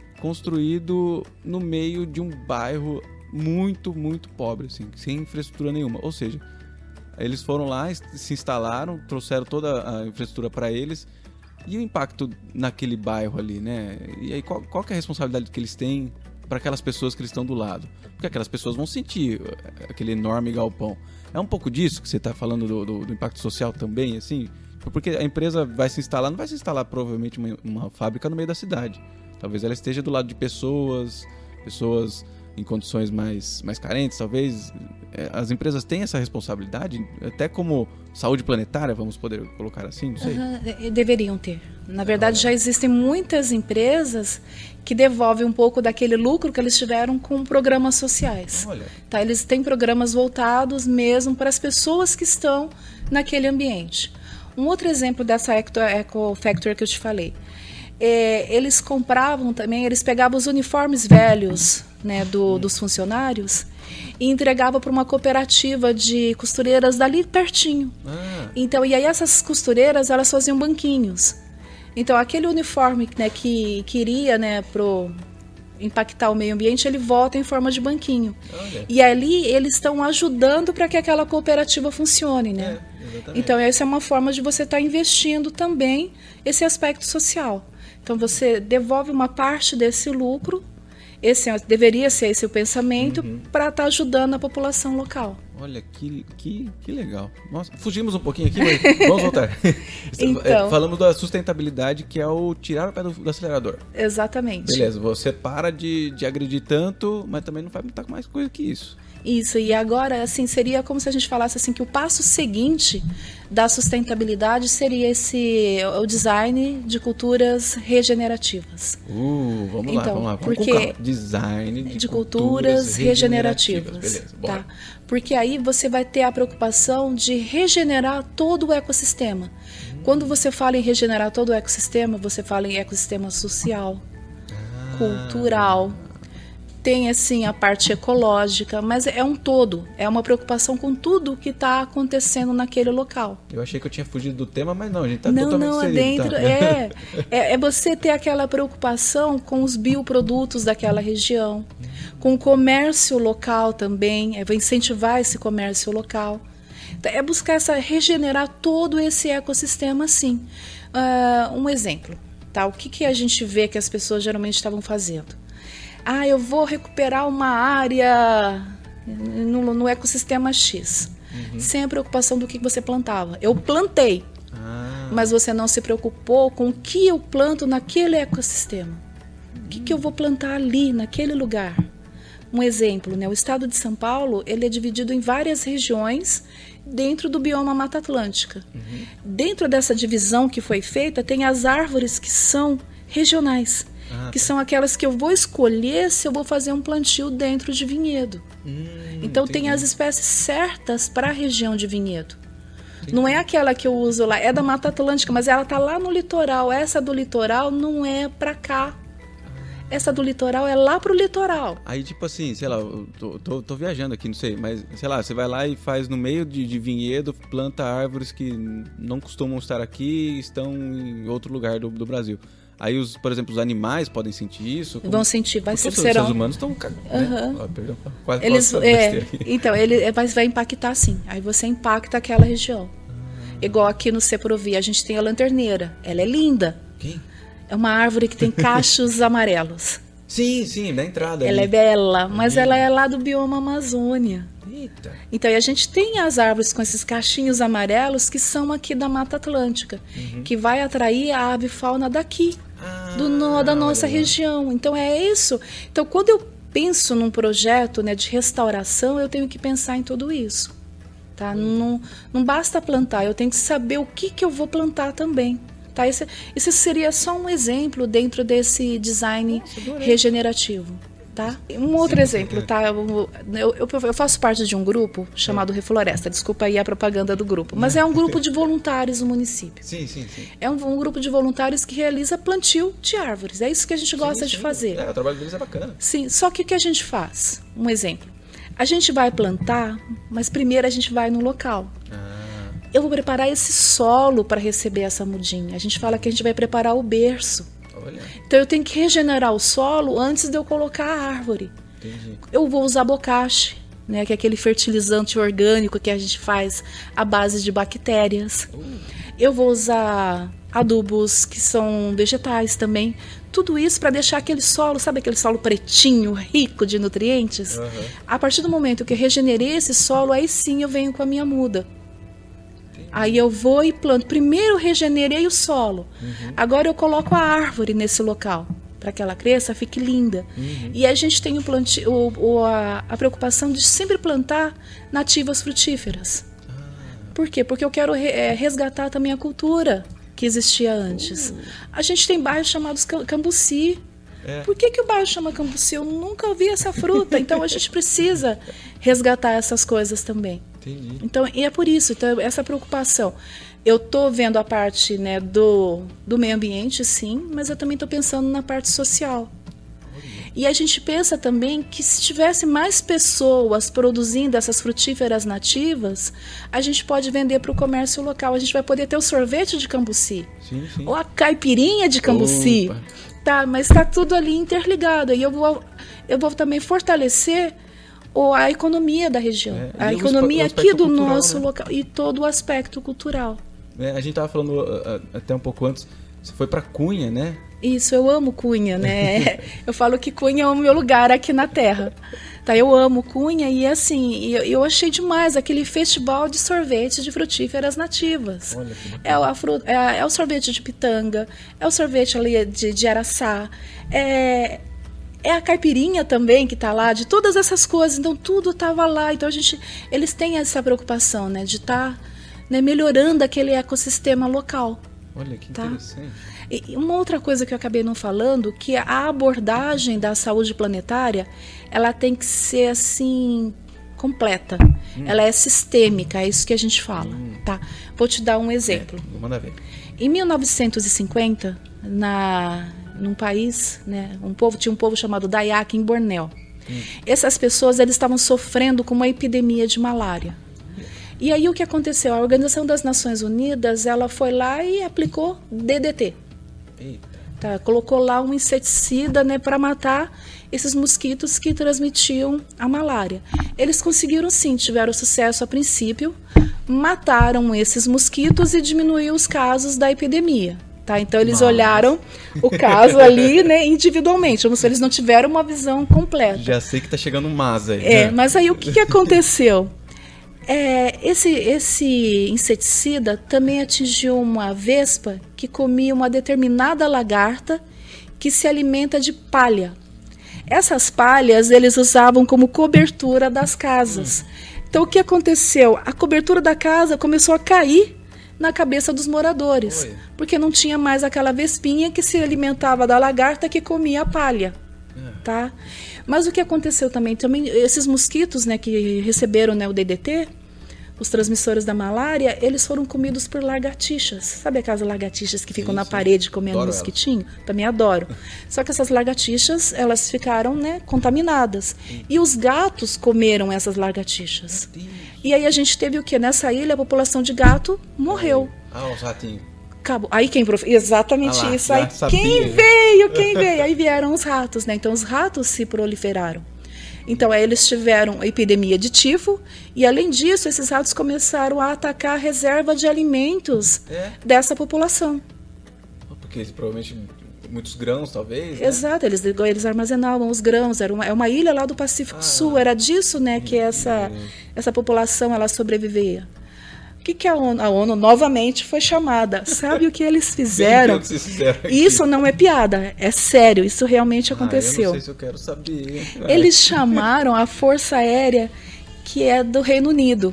construído no meio de um bairro muito, muito pobre, assim, sem infraestrutura nenhuma. Ou seja, eles foram lá, se instalaram, trouxeram toda a infraestrutura para eles. E o impacto naquele bairro ali, né? E aí qual que é a responsabilidade que eles têm para aquelas pessoas que eles estão do lado? Porque aquelas pessoas vão sentir aquele enorme galpão. É um pouco disso que você está falando do impacto social também, assim? Porque a empresa não vai se instalar provavelmente uma fábrica no meio da cidade. Talvez ela esteja do lado de pessoas em condições mais carentes, talvez. As empresas têm essa responsabilidade, até como saúde planetária, vamos poder colocar assim, não sei. Deveriam ter. Na verdade, já existem muitas empresas que devolvem um pouco daquele lucro que eles tiveram com programas sociais. Olha. Tá? Eles têm programas voltados mesmo para as pessoas que estão naquele ambiente. Um outro exemplo dessa EcoFactory que eu te falei. Eles compravam também, eles pegavam os uniformes velhos, né, dos funcionários e entregavam para uma cooperativa de costureiras dali pertinho. Então, e aí essas costureiras, elas faziam banquinhos. Então, aquele uniforme, né, que iria, né, impactar o meio ambiente, ele volta em forma de banquinho. Olha. E ali eles estão ajudando para que aquela cooperativa funcione, né? Então, essa é uma forma de você estar investindo também esse aspecto social. Então, você devolve uma parte desse lucro, deveria ser esse o pensamento, para estar ajudando a população local. Olha, que legal. Nossa, fugimos um pouquinho aqui, mas vamos voltar. Então, falamos da sustentabilidade, que é o tirar o pé do acelerador. Exatamente. Beleza, você para de agredir tanto, mas também não vai muita mais coisa que isso. Isso, e agora, assim, seria como se a gente falasse assim, que o passo seguinte da sustentabilidade seria o design de culturas regenerativas. Vamos lá. Vamos porque com calma. Design de culturas regenerativas. Beleza, bora. Tá? Porque aí você vai ter a preocupação de regenerar todo o ecossistema. Quando você fala em regenerar todo o ecossistema, você fala em ecossistema social, cultural. Tem, assim, a parte ecológica, mas é um todo. É uma preocupação com tudo que está acontecendo naquele local. Eu achei que eu tinha fugido do tema, mas não, a gente está totalmente inserido. Dentro, tá? É você ter aquela preocupação com os bioprodutos daquela região, com o comércio local também, incentivar esse comércio local. É buscar regenerar todo esse ecossistema, assim. Um exemplo, tá? O que a gente vê que as pessoas geralmente estavam fazendo? Eu vou recuperar uma área no ecossistema X. Sem a preocupação do que você plantava. Eu plantei, mas você não se preocupou com o que eu planto naquele ecossistema. O que eu vou plantar ali, naquele lugar? Um exemplo, né? O estado de São Paulo, ele é dividido em várias regiões dentro do bioma Mata Atlântica. Dentro dessa divisão que foi feita, tem as árvores que são regionais. Que são aquelas que eu vou escolher se eu vou fazer um plantio dentro de vinhedo. Então tem as espécies certas para a região de vinhedo. Não é aquela que eu uso lá, é da Mata Atlântica, mas ela tá lá no litoral. Essa do litoral não é para cá. Essa do litoral é lá pro litoral. Aí, tipo assim, sei lá, eu tô viajando aqui, não sei, mas, sei lá, você vai lá e faz no meio de vinhedo, planta árvores que não costumam estar aqui e estão em outro lugar do Brasil. Aí, por exemplo, os animais podem sentir isso? Vão sentir, vai ser. Os seres humanos estão cagando, né? Perdão, quase então, ele vai impactar sim. Aí você impacta aquela região. Igual aqui no Ceprovi, a gente tem a lanterneira. Ela é linda. Quem? É uma árvore que tem cachos amarelos. Sim, na entrada. Ela é bela, mas ela é lá do bioma Amazônia. Eita. Então, a gente tem as árvores com esses cachinhos amarelos que são aqui da Mata Atlântica, que vai atrair a ave fauna daqui, da nossa região. Então, é isso. Então, quando eu penso num projeto, né, de restauração, eu tenho que pensar em tudo isso. Tá? Não basta plantar, eu tenho que saber o que eu vou plantar também. Tá? Esse seria só um exemplo dentro desse design regenerativo. Tá? Um outro exemplo, tá? Eu faço parte de um grupo chamado Refloresta. Desculpa aí a propaganda do grupo. Mas é um grupo de voluntários no município. Sim. É um grupo de voluntários que realiza plantio de árvores. É isso que a gente gosta de fazer. O trabalho deles é bacana. Sim, só que o que a gente faz? Um exemplo. A gente vai plantar, mas primeiro a gente vai no local. Eu vou preparar esse solo para receber essa mudinha. A gente fala que a gente vai preparar o berço. Olha. Então eu tenho que regenerar o solo antes de eu colocar a árvore. Entendi. Eu vou usar bocache, né, que é aquele fertilizante orgânico que a gente faz à base de bactérias. Eu vou usar adubos que são vegetais também. Tudo isso para deixar aquele solo, sabe aquele solo pretinho, rico de nutrientes? A partir do momento que eu regenerei esse solo, aí sim eu venho com a minha muda. Aí eu vou e planto. Primeiro eu regenerei o solo. Agora eu coloco a árvore nesse local, para que ela cresça, fique linda. E a gente tem a preocupação de sempre plantar nativas frutíferas. Por quê? Porque eu quero resgatar também a cultura que existia antes. A gente tem bairros chamados cambuci. Por que o bairro chama cambuci? Eu nunca ouvi essa fruta. Então a gente precisa resgatar essas coisas também. Entendi. Então, e é por isso, então, essa preocupação. Eu estou vendo a parte, né, do meio ambiente, sim, mas eu também estou pensando na parte social. E a gente pensa também que se tivesse mais pessoas produzindo essas frutíferas nativas, a gente pode vender para o comércio local. A gente vai poder ter o sorvete de cambuci. Sim. Ou a caipirinha de cambuci. Tá, mas está tudo ali interligado. E eu vou também fortalecer a economia da região. A economia aqui do cultural, nosso local. E todo o aspecto cultural. A gente estava falando até um pouco antes, você foi para Cunha, né? Isso, eu amo Cunha, né? Eu falo que Cunha é o meu lugar aqui na Terra. Tá, eu amo Cunha e assim, eu achei demais aquele festival de sorvete de frutíferas nativas. Olha que é o sorvete de pitanga, é o sorvete ali de araçá, é a caipirinha também que tá lá, de todas essas coisas. Então tudo tava lá. Então eles têm essa preocupação, né, de estar melhorando aquele ecossistema local. Olha que interessante. E uma outra coisa que eu acabei não falando, que a abordagem da saúde planetária, ela tem que ser assim completa. Ela é sistêmica, é isso que a gente fala, tá? Vou te dar um exemplo. Manda ver. Em 1950, num país, né, tinha um povo chamado Dayak em Bornéu. Essas pessoas eles estavam sofrendo com uma epidemia de malária. E aí o que aconteceu? A Organização das Nações Unidas, ela foi lá e aplicou DDT. Tá, colocou lá um inseticida, né, para matar esses mosquitos que transmitiam a malária. Eles conseguiram sim, tiveram sucesso a princípio, mataram esses mosquitos e diminuiu os casos da epidemia. Tá? Então eles olharam o caso ali, né, individualmente, como se eles não tiveram uma visão completa. Já sei que tá chegando um mas aí. Mas aí o que aconteceu? Esse inseticida também atingiu uma vespa que comia uma determinada lagarta que se alimenta de palha. Essas palhas eles usavam como cobertura das casas. Então o que aconteceu? A cobertura da casa começou a cair na cabeça dos moradores, porque não tinha mais aquela vespinha que se alimentava da lagarta que comia a palha. tá? Mas o que aconteceu também esses mosquitos, né, que receberam, né, o DDT, os transmissores da malária, eles foram comidos por lagartixas. Sabe aquelas lagartixas que ficam na parede comendo adoro mosquitinho? Ela. Também adoro. Só que essas lagartixas, elas ficaram, né, contaminadas. E os gatos comeram essas lagartixas. E aí a gente teve o quê? Nessa ilha, a população de gato morreu. Os ratinhos. Acabou. Aí exatamente isso. Aí quem veio? Aí vieram os ratos, né? Então os ratos se proliferaram. Então, aí eles tiveram a epidemia de tifo e, além disso, esses ratos começaram a atacar a reserva de alimentos dessa população. Porque eles provavelmente, muitos grãos, talvez, né? Exato, eles armazenavam os grãos. É uma ilha lá do Pacífico Sul, era disso, né, que essa população ela sobrevivia. O que a ONU novamente foi chamada? Sabe o que eles fizeram? O que vocês fizeram aqui? Isso não é piada, é sério, isso realmente aconteceu. Eu não sei se eu quero saber. Eles chamaram a Força Aérea, que é do Reino Unido.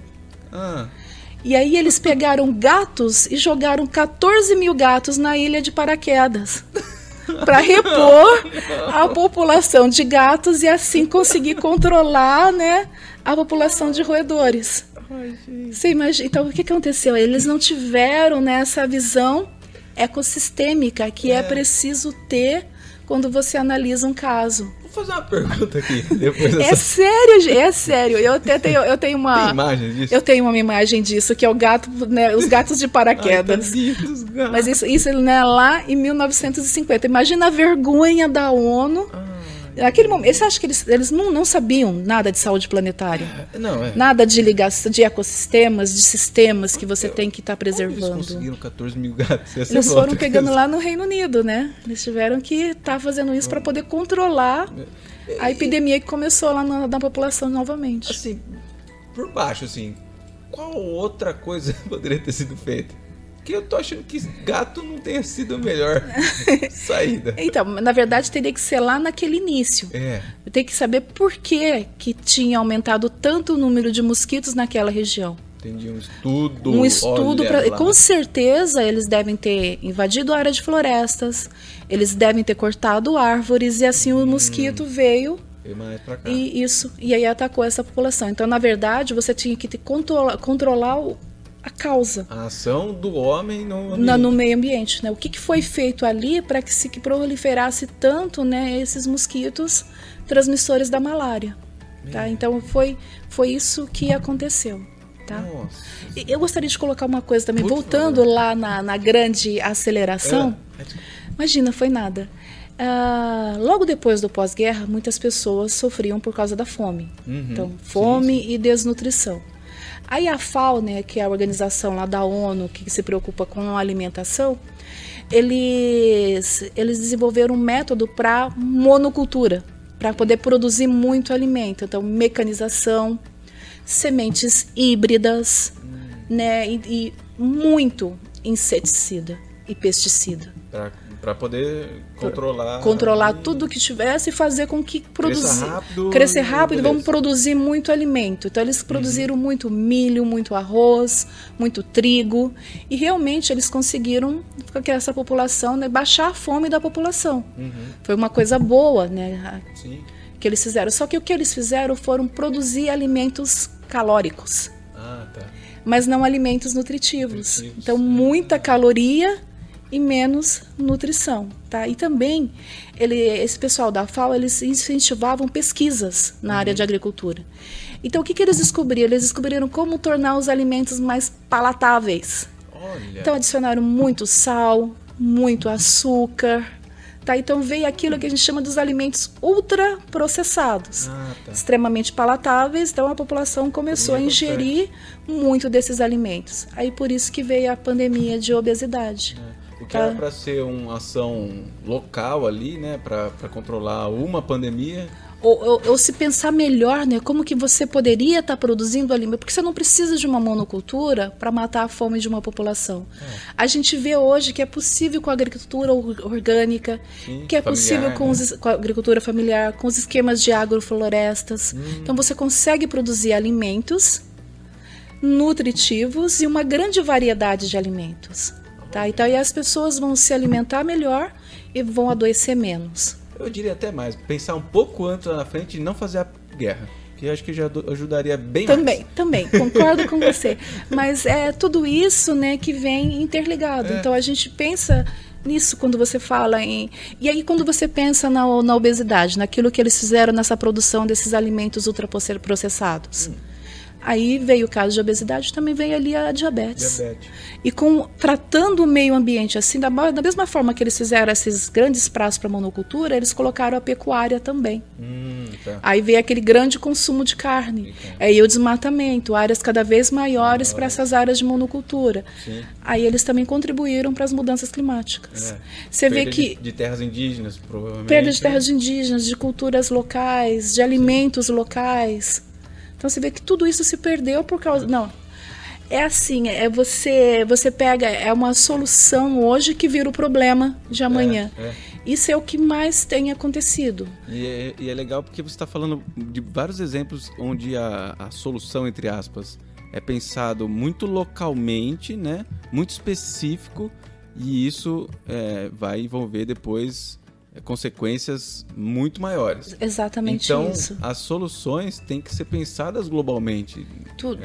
E aí eles pegaram gatos e jogaram 14 mil gatos na ilha de paraquedas. Para repor a população de gatos e assim conseguir controlar, né, a população de roedores. Você imagina, então o que aconteceu? Eles não tiveram, né, essa visão ecossistêmica que é preciso ter quando você analisa um caso. Vou fazer uma pergunta aqui. Depois É sério. Eu tenho uma. Tem imagem disso? Eu tenho uma imagem disso, que é o gato, né, os gatos de paraquedas. Mas isso né, lá em 1950. Imagina a vergonha da ONU. Naquele momento, você acha que eles não sabiam nada de saúde planetária? Nada de ligação, de ecossistemas, de sistemas que você tem que estar preservando. Eles conseguiram 14 mil gatos. Eles foram pegando lá no Reino Unido, né? Eles tiveram que estar fazendo isso para poder controlar a epidemia que começou lá na população novamente. Assim, por baixo, assim, qual outra coisa poderia ter sido feita? Porque eu tô achando que gato não tenha sido a melhor saída. Então, na verdade, teria que ser lá naquele início. Tem que saber por que tinha aumentado tanto o número de mosquitos naquela região. Entendi, um estudo. Com certeza, eles devem ter invadido a área de florestas, eles devem ter cortado árvores, e assim o mosquito veio mais pra cá. E aí atacou essa população. Então, na verdade, você tinha que controlar a causa. A ação do homem no meio ambiente, né? O que foi feito ali para que proliferasse tanto, né, esses mosquitos transmissores da malária. Tá? Então foi isso que aconteceu. Tá? Eu gostaria de colocar uma coisa também, voltando lá na grande aceleração. Imagina, foi nada. Logo depois do pós-guerra, muitas pessoas sofriam por causa da fome. Então, fome e desnutrição. Aí a FAO, né, que é a organização lá da ONU que se preocupa com a alimentação, eles desenvolveram um método para monocultura, para poder produzir muito alimento. Então, mecanização, sementes híbridas, né, e muito inseticida e pesticida. Para poder controlar tudo que tivesse e fazer com que crescer rápido e vamos produzir muito alimento. Então eles produziram muito milho, muito arroz, muito trigo, e realmente eles conseguiram que essa população, né, baixar a fome da população. Foi uma coisa boa, né, que eles fizeram. Só que o que eles fizeram foram produzir alimentos calóricos, mas não alimentos nutritivos. Então muita caloria e menos nutrição, tá? E também esse pessoal da FAO, eles incentivavam pesquisas na área de agricultura. Então o que eles descobriram? Eles descobriram como tornar os alimentos mais palatáveis. Então adicionaram muito sal, muito açúcar, tá? Então veio aquilo que a gente chama dos alimentos ultraprocessados, extremamente palatáveis. Então a população começou a ingerir muito desses alimentos. Aí por isso que veio a pandemia de obesidade. O que era para ser uma ação local ali, né, para controlar uma pandemia. Ou se pensar melhor, né, como que você poderia estar produzindo alimento, porque você não precisa de uma monocultura para matar a fome de uma população. A gente vê hoje que é possível com a agricultura orgânica, que é possível com a agricultura familiar, com os esquemas de agroflorestas. Então você consegue produzir alimentos nutritivos e uma grande variedade de alimentos. Tá? Então aí as pessoas vão se alimentar melhor e vão adoecer menos. Eu diria até mais, pensar um pouco antes lá na frente e não fazer a guerra. Que eu acho que já ajudaria bem mais. Também, concordo com você. Mas é tudo isso, né, que vem interligado. Então a gente pensa nisso quando você fala em... E aí quando você pensa na obesidade, naquilo que eles fizeram nessa produção desses alimentos ultraprocessados. Aí veio o caso de obesidade, também veio ali a diabetes. E tratando o meio ambiente assim, da mesma forma que eles fizeram esses grandes praças para monocultura, eles colocaram a pecuária também. Tá. Aí veio aquele grande consumo de carne. Aí o desmatamento, áreas cada vez maiores para essas áreas de monocultura. Sim. Aí eles também contribuíram para as mudanças climáticas. Você vê que de terras indígenas, provavelmente. Perda de terras indígenas, de culturas locais, de alimentos locais. Então você vê que tudo isso se perdeu por causa... Não, é assim, você pega, é uma solução hoje que vira o problema de amanhã. Isso é o que mais tem acontecido. E é legal porque você está falando de vários exemplos onde a solução, entre aspas, é pensado muito localmente, né? Muito específico, e isso vai envolver depois... consequências muito maiores. Exatamente então, isso. Então, as soluções têm que ser pensadas globalmente. Tudo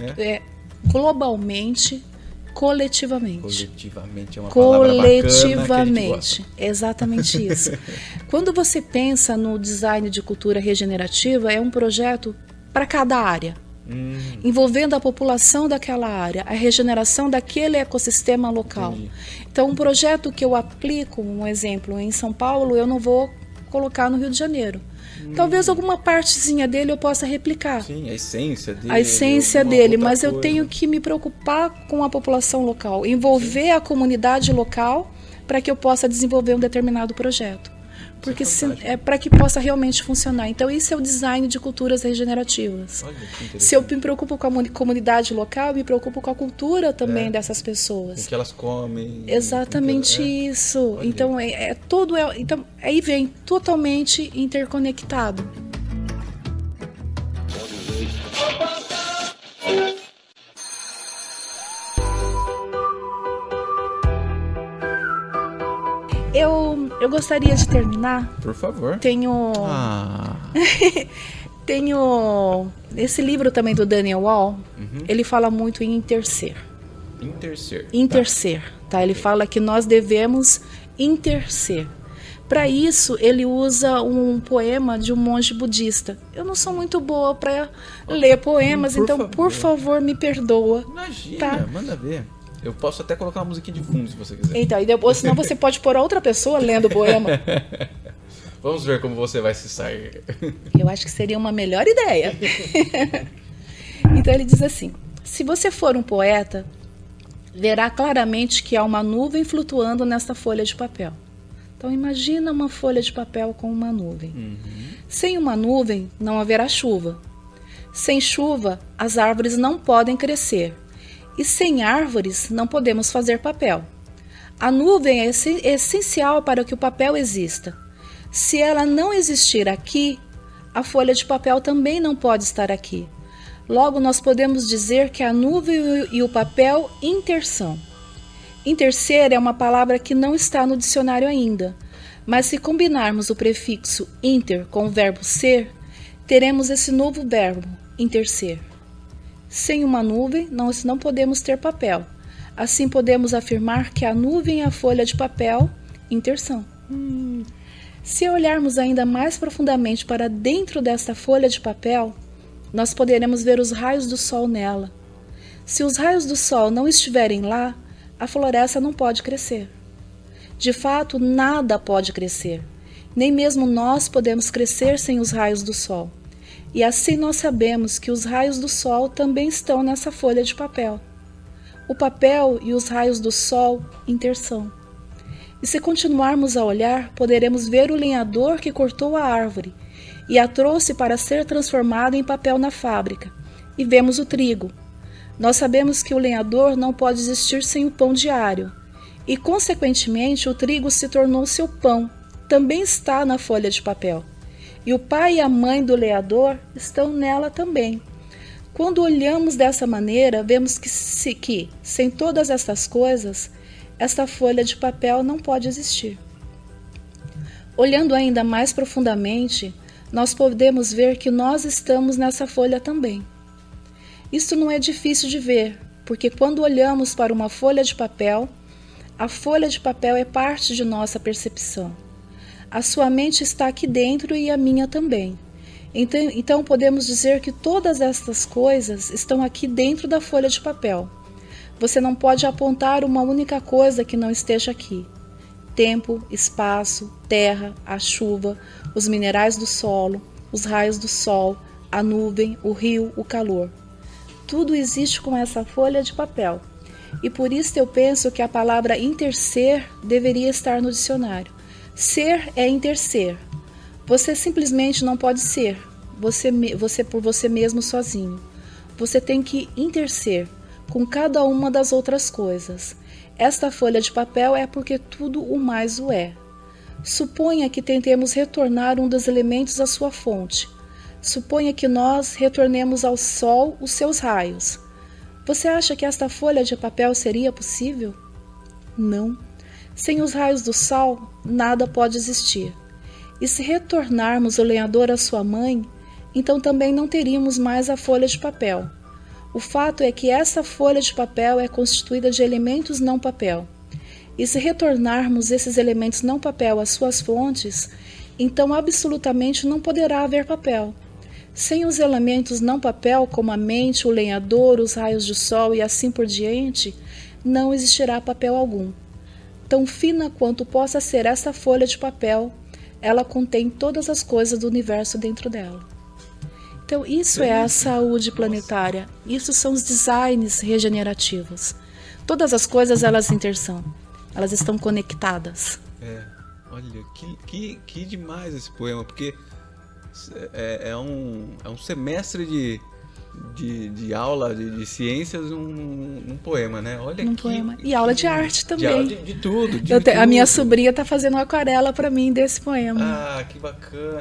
globalmente, coletivamente. Coletivamente é uma palavra bacana que exatamente isso. Quando você pensa no design de cultura regenerativa, é um projeto para cada área. Envolvendo a população daquela área, a regeneração daquele ecossistema local. Entendi. Então, um projeto que eu aplico, um exemplo, em São Paulo, eu não vou colocar no Rio de Janeiro. Talvez alguma partezinha dele eu possa replicar. Sim, a essência dele. A essência dele, mas eu tenho que me preocupar com a população local, envolver a comunidade local para que eu possa desenvolver um determinado projeto. Porque é para que possa realmente funcionar. Então, isso é o design de culturas regenerativas. Olha, se eu me preocupo com a comunidade local, eu me preocupo com a cultura também dessas pessoas. O que elas comem. Exatamente isso. Olha. Então, então, aí vem totalmente interconectado. Eu gostaria de terminar. Por favor. Tenho esse livro também do Daniel Wall. Ele fala muito em interser. Interser, tá? Ele fala que nós devemos interser. Para isso, ele usa um poema de um monge budista. Eu não sou muito boa para ler poemas, então, por favor, me perdoa. Imagina, tá? Manda ver. Eu posso até colocar uma musiquinha de fundo, se você quiser. Então, e depois, senão você pode pôr outra pessoa lendo o poema. Vamos ver como você vai se sair. Eu acho que seria uma melhor ideia. Então ele diz assim: se você for um poeta, verá claramente que há uma nuvem flutuando nesta folha de papel. Então imagina uma folha de papel com uma nuvem. Sem uma nuvem, não haverá chuva. Sem chuva, as árvores não podem crescer. E sem árvores, não podemos fazer papel. A nuvem é essencial para que o papel exista. Se ela não existir aqui, a folha de papel também não pode estar aqui. Logo, nós podemos dizer que a nuvem e o papel intersão. Interser é uma palavra que não está no dicionário ainda, mas se combinarmos o prefixo inter com o verbo ser, teremos esse novo verbo, interser. Sem uma nuvem, nós não podemos ter papel. Assim, podemos afirmar que a nuvem e a folha de papel intersão. Se olharmos ainda mais profundamente para dentro desta folha de papel, nós poderemos ver os raios do sol nela. Se os raios do sol não estiverem lá, a floresta não pode crescer. De fato, nada pode crescer. Nem mesmo nós podemos crescer sem os raios do sol. E assim nós sabemos que os raios do sol também estão nessa folha de papel. O papel e os raios do sol intersão. E se continuarmos a olhar, poderemos ver o lenhador que cortou a árvore e a trouxe para ser transformada em papel na fábrica. E vemos o trigo. Nós sabemos que o lenhador não pode existir sem o pão diário. E, consequentemente, o trigo se tornou seu pão. Também está na folha de papel. E o pai e a mãe do lenhador estão nela também. Quando olhamos dessa maneira, vemos que sem todas estas coisas, esta folha de papel não pode existir. Olhando ainda mais profundamente, nós podemos ver que nós estamos nessa folha também. Isso não é difícil de ver, porque quando olhamos para uma folha de papel, a folha de papel é parte de nossa percepção. A sua mente está aqui dentro e a minha também. Então podemos dizer que todas estas coisas estão aqui dentro da folha de papel. Você não pode apontar uma única coisa que não esteja aqui. Tempo, espaço, terra, a chuva, os minerais do solo, os raios do sol, a nuvem, o rio, o calor. Tudo existe com essa folha de papel. E por isso eu penso que a palavra interser deveria estar no dicionário. Ser é interser. Você simplesmente não pode ser, você por você mesmo sozinho. Você tem que interser com cada uma das outras coisas. Esta folha de papel é porque tudo o mais o é. Suponha que tentemos retornar um dos elementos à sua fonte. Suponha que nós retornemos ao sol os seus raios. Você acha que esta folha de papel seria possível? Não. Sem os raios do sol, nada pode existir. E se retornarmos o lenhador à sua mãe, então também não teríamos mais a folha de papel. O fato é que essa folha de papel é constituída de elementos não papel. E se retornarmos esses elementos não papel às suas fontes, então absolutamente não poderá haver papel. Sem os elementos não papel, como a mente, o lenhador, os raios do sol e assim por diante, não existirá papel algum. Tão fina quanto possa ser essa folha de papel, ela contém todas as coisas do universo dentro dela. Então isso é a saúde planetária, isso são os designs regenerativos. Todas as coisas elas intersão, elas estão conectadas. Olha, que demais esse poema, porque é um semestre de aula de ciências num poema, né? Olha num poema. E aula de arte também. De aula de tudo. A minha sobrinha está fazendo uma aquarela para mim desse poema. Ah, que bacana.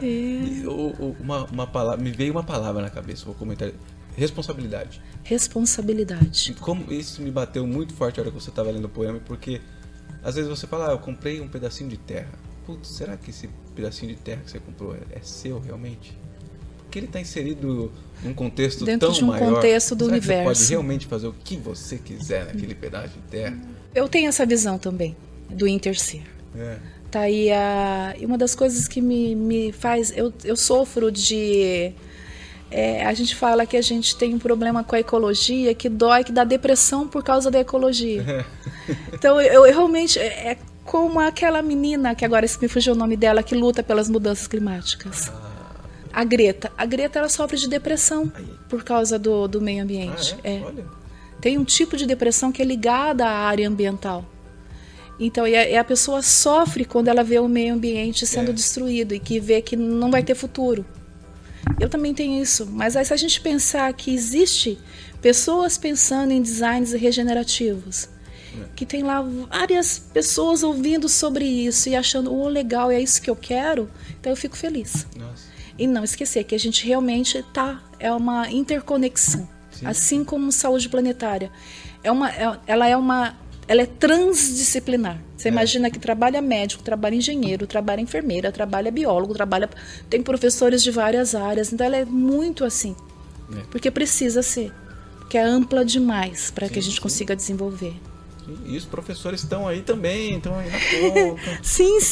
Uma palavra, me veio uma palavra na cabeça, vou comentar. Responsabilidade. Responsabilidade. Como isso me bateu muito forte a hora que você estava lendo o poema, porque às vezes você fala, eu comprei um pedacinho de terra. Putz, será que esse pedacinho de terra que você comprou é seu realmente? Porque ele está inserido num contexto dentro tão de um maior. contexto do será universo. Que você pode realmente fazer o que você quiser naquele pedaço de terra? Eu tenho essa visão também do interser. Tá aí e uma das coisas que me faz, eu sofro de a gente fala que a gente tem um problema com a ecologia que dói, que dá depressão por causa da ecologia. Então eu realmente como aquela menina, que agora me fugiu o nome dela, que luta pelas mudanças climáticas. A Greta. A Greta, ela sofre de depressão por causa do meio ambiente. Olha. Tem um tipo de depressão que é ligada à área ambiental. Então, a pessoa sofre quando ela vê o meio ambiente sendo destruído e que vê que não vai ter futuro. Eu também tenho isso. Mas aí, se a gente pensar que existe pessoas pensando em designs regenerativos, que tem lá várias pessoas ouvindo sobre isso e achando, legal, é isso que eu quero, então eu fico feliz. Nossa. E não esquecer que a gente realmente é uma interconexão. Sim. Assim como saúde planetária. Ela é transdisciplinar. Você imagina que trabalha médico, trabalha engenheiro, trabalha enfermeira, trabalha biólogo, tem professores de várias áreas. Então ela é muito assim. Porque precisa ser. Porque é ampla demais para que a gente consiga desenvolver. E os professores estão aí também, estão aí na ponta.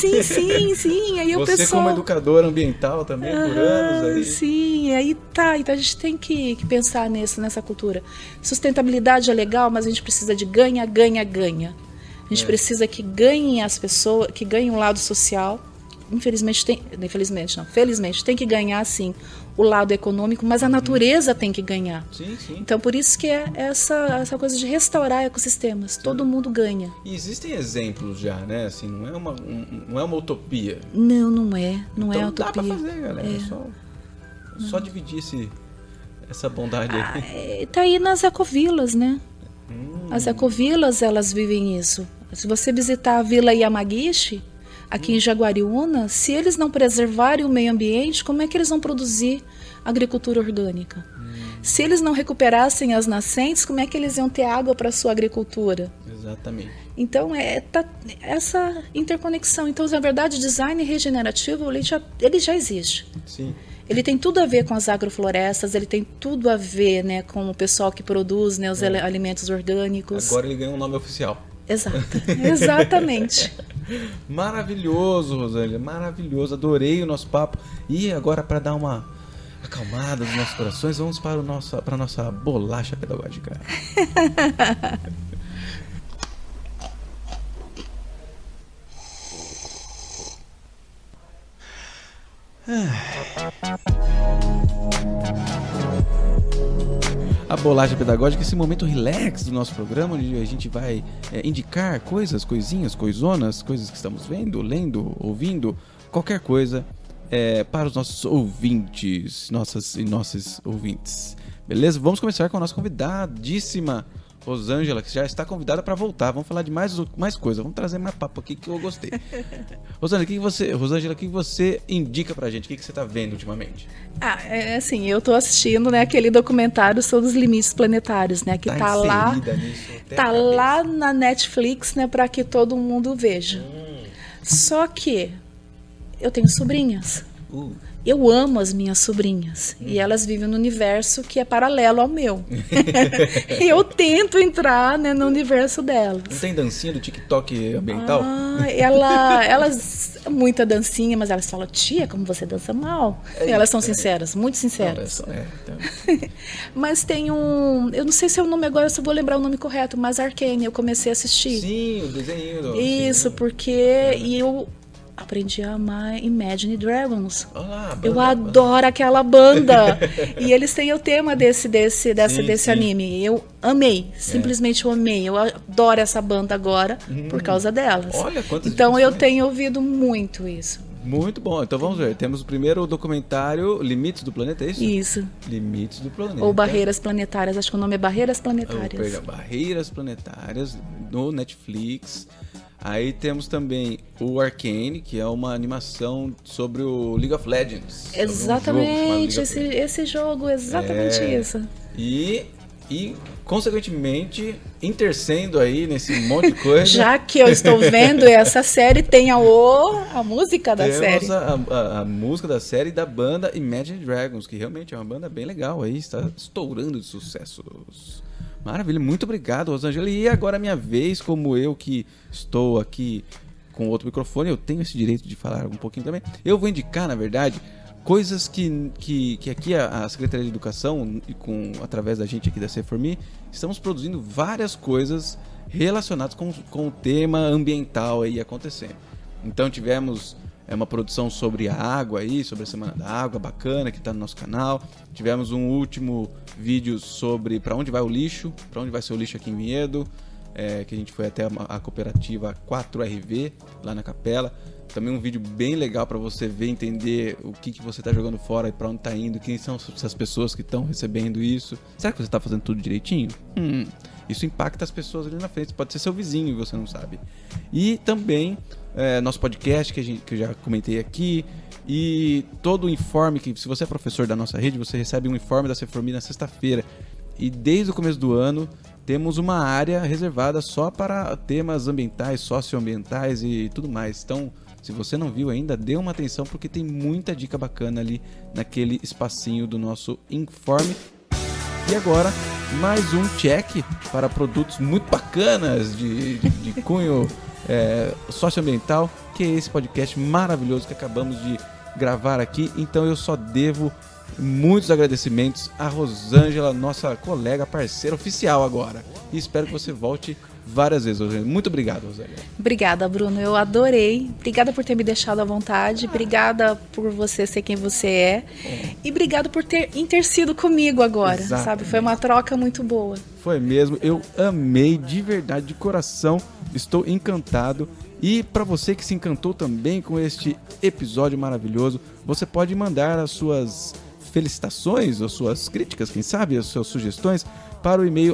Sim. Aí você pessoal... como educadora ambiental também, por anos aí. Sim, aí tá. Então a gente tem que pensar nessa cultura. Sustentabilidade é legal, mas a gente precisa de ganha. A gente precisa que ganhem as pessoas, que ganhem o lado social. Felizmente tem que ganhar sim o lado econômico, mas a natureza tem que ganhar. Sim. Então por isso que é essa coisa de restaurar ecossistemas. Sim. Todo mundo ganha. E existem exemplos já, né? Assim, não é uma utopia. Não é então, é utopia. Dá pra fazer, galera. Só dividir essa bondade aí. Tá aí nas ecovilas, né? As ecovilas, elas vivem isso. Se você visitar a Vila Yamagishi, aqui em Jaguariúna, se eles não preservarem o meio ambiente, como é que eles vão produzir agricultura orgânica? Se eles não recuperassem as nascentes, como é que eles iam ter água para a sua agricultura? Exatamente. Então, essa interconexão. Então, na verdade, design regenerativo, ele já existe. Sim. Ele tem tudo a ver com as agroflorestas, ele tem tudo a ver, né, com o pessoal que produz, né, os alimentos orgânicos. Agora ele ganhou um nome oficial. Exato, exatamente. Maravilhoso, Rosângela, maravilhoso. Adorei o nosso papo. E agora, para dar uma acalmada nos nossos corações, vamos para a nossa bolacha pedagógica. A bolacha pedagógica, esse momento relax do nosso programa, onde a gente vai indicar coisinhas, coisonas, coisas que estamos vendo, lendo, ouvindo, qualquer coisa para os nossos ouvintes, nossos ouvintes. Beleza? Vamos começar com a nossa convidadíssima Rosângela, que já está convidada para voltar. Vamos falar de mais coisa. Vamos trazer mais papo aqui que eu gostei. Rosângela, o que você indica pra gente? O que você está vendo ultimamente? Assim, eu tô assistindo, né, aquele documentário sobre os limites planetários, né, que tá lá na Netflix, né, para que todo mundo veja. Só que eu tenho sobrinhas. Eu amo as minhas sobrinhas. E elas vivem no universo que é paralelo ao meu. E eu tento entrar, né, no universo delas. Não tem dancinha do TikTok ambiental? Elas... Muita dancinha, mas elas falam, tia, como você dança mal. E elas são sinceras, muito sinceras. Mas tem um... Eu não sei se é o nome agora, se eu vou lembrar o nome correto, mas Arcane, eu comecei a assistir. Sim, o desenho. Isso, porque... E eu... aprendi a amar Imagine Dragons. Eu adoro aquela banda. E eles têm o tema desse anime. Eu amei, simplesmente eu amei. Eu adoro essa banda agora por causa delas. Olha quantas então eu tenho ouvido muito isso. Muito bom. Então vamos ver. Temos o primeiro documentário, Limites do Planeta, é isso? Isso. Limites do Planeta. Ou Barreiras Planetárias. Acho que o nome é Barreiras Planetárias. Perdão, Barreiras Planetárias no Netflix. Aí temos também o Arcane, que é uma animação sobre o League of Legends. Exatamente, esse jogo, exatamente isso. E, consequentemente, intercendo aí nesse monte de coisa... Já que eu estou vendo essa série, tem a música da série. A música da série da banda Imagine Dragons, que realmente é uma banda bem legal aí, está estourando de sucessos. Maravilha, muito obrigado, Rosângela. E agora a minha vez, como eu que estou aqui com outro microfone, eu tenho esse direito de falar um pouquinho também. Eu vou indicar, na verdade, coisas que aqui a Secretaria de Educação, através da gente aqui da C4Me, estamos produzindo várias coisas relacionadas com o tema ambiental aí acontecendo. Então tivemos uma produção sobre a água aí, sobre a Semana da Água, bacana, que está no nosso canal. Tivemos um último vídeo sobre para onde vai o lixo, para onde vai ser o lixo aqui em Vinhedo, que a gente foi até a cooperativa 4RV, lá na Capela. Também um vídeo bem legal para você ver, entender o que você está jogando fora e para onde está indo, quem são essas pessoas que estão recebendo isso. Será que você está fazendo tudo direitinho? Isso impacta as pessoas ali na frente, pode ser seu vizinho e você não sabe. E também nosso podcast, que eu já comentei aqui, e todo o informe, que se você é professor da nossa rede, você recebe um informe da C4Me na sexta-feira. E desde o começo do ano, temos uma área reservada só para temas ambientais, socioambientais e tudo mais. Então, se você não viu ainda, dê uma atenção, porque tem muita dica bacana ali naquele espacinho do nosso informe. E agora, mais um check para produtos muito bacanas de cunho socioambiental, que é esse podcast maravilhoso que acabamos de gravar aqui. Então eu só devo muitos agradecimentos a Rosângela, nossa colega, parceira oficial agora. E espero que você volte várias vezes, Rosângela. Muito obrigado, Rosângela. Obrigada, Bruno. Eu adorei. Obrigada por ter me deixado à vontade. Obrigada por você ser quem você é. E obrigada por ter sido comigo agora. Exatamente. Sabe? Foi uma troca muito boa. Foi mesmo. Eu amei de verdade, de coração. Estou encantado. E para você que se encantou também com este episódio maravilhoso, você pode mandar as suas felicitações, as suas críticas, quem sabe, as suas sugestões para o e-mail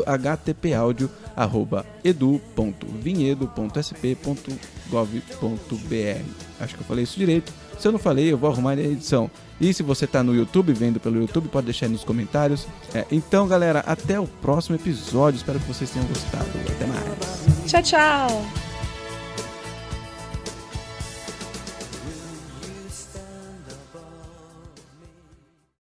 htpaudio@edu.vinhedo.sp.gov.br. Acho que eu falei isso direito. Se eu não falei, eu vou arrumar na edição. E se você está no YouTube, vendo pelo YouTube, pode deixar aí nos comentários. Então, galera, até o próximo episódio. Espero que vocês tenham gostado. Até mais. Tchau, tchau!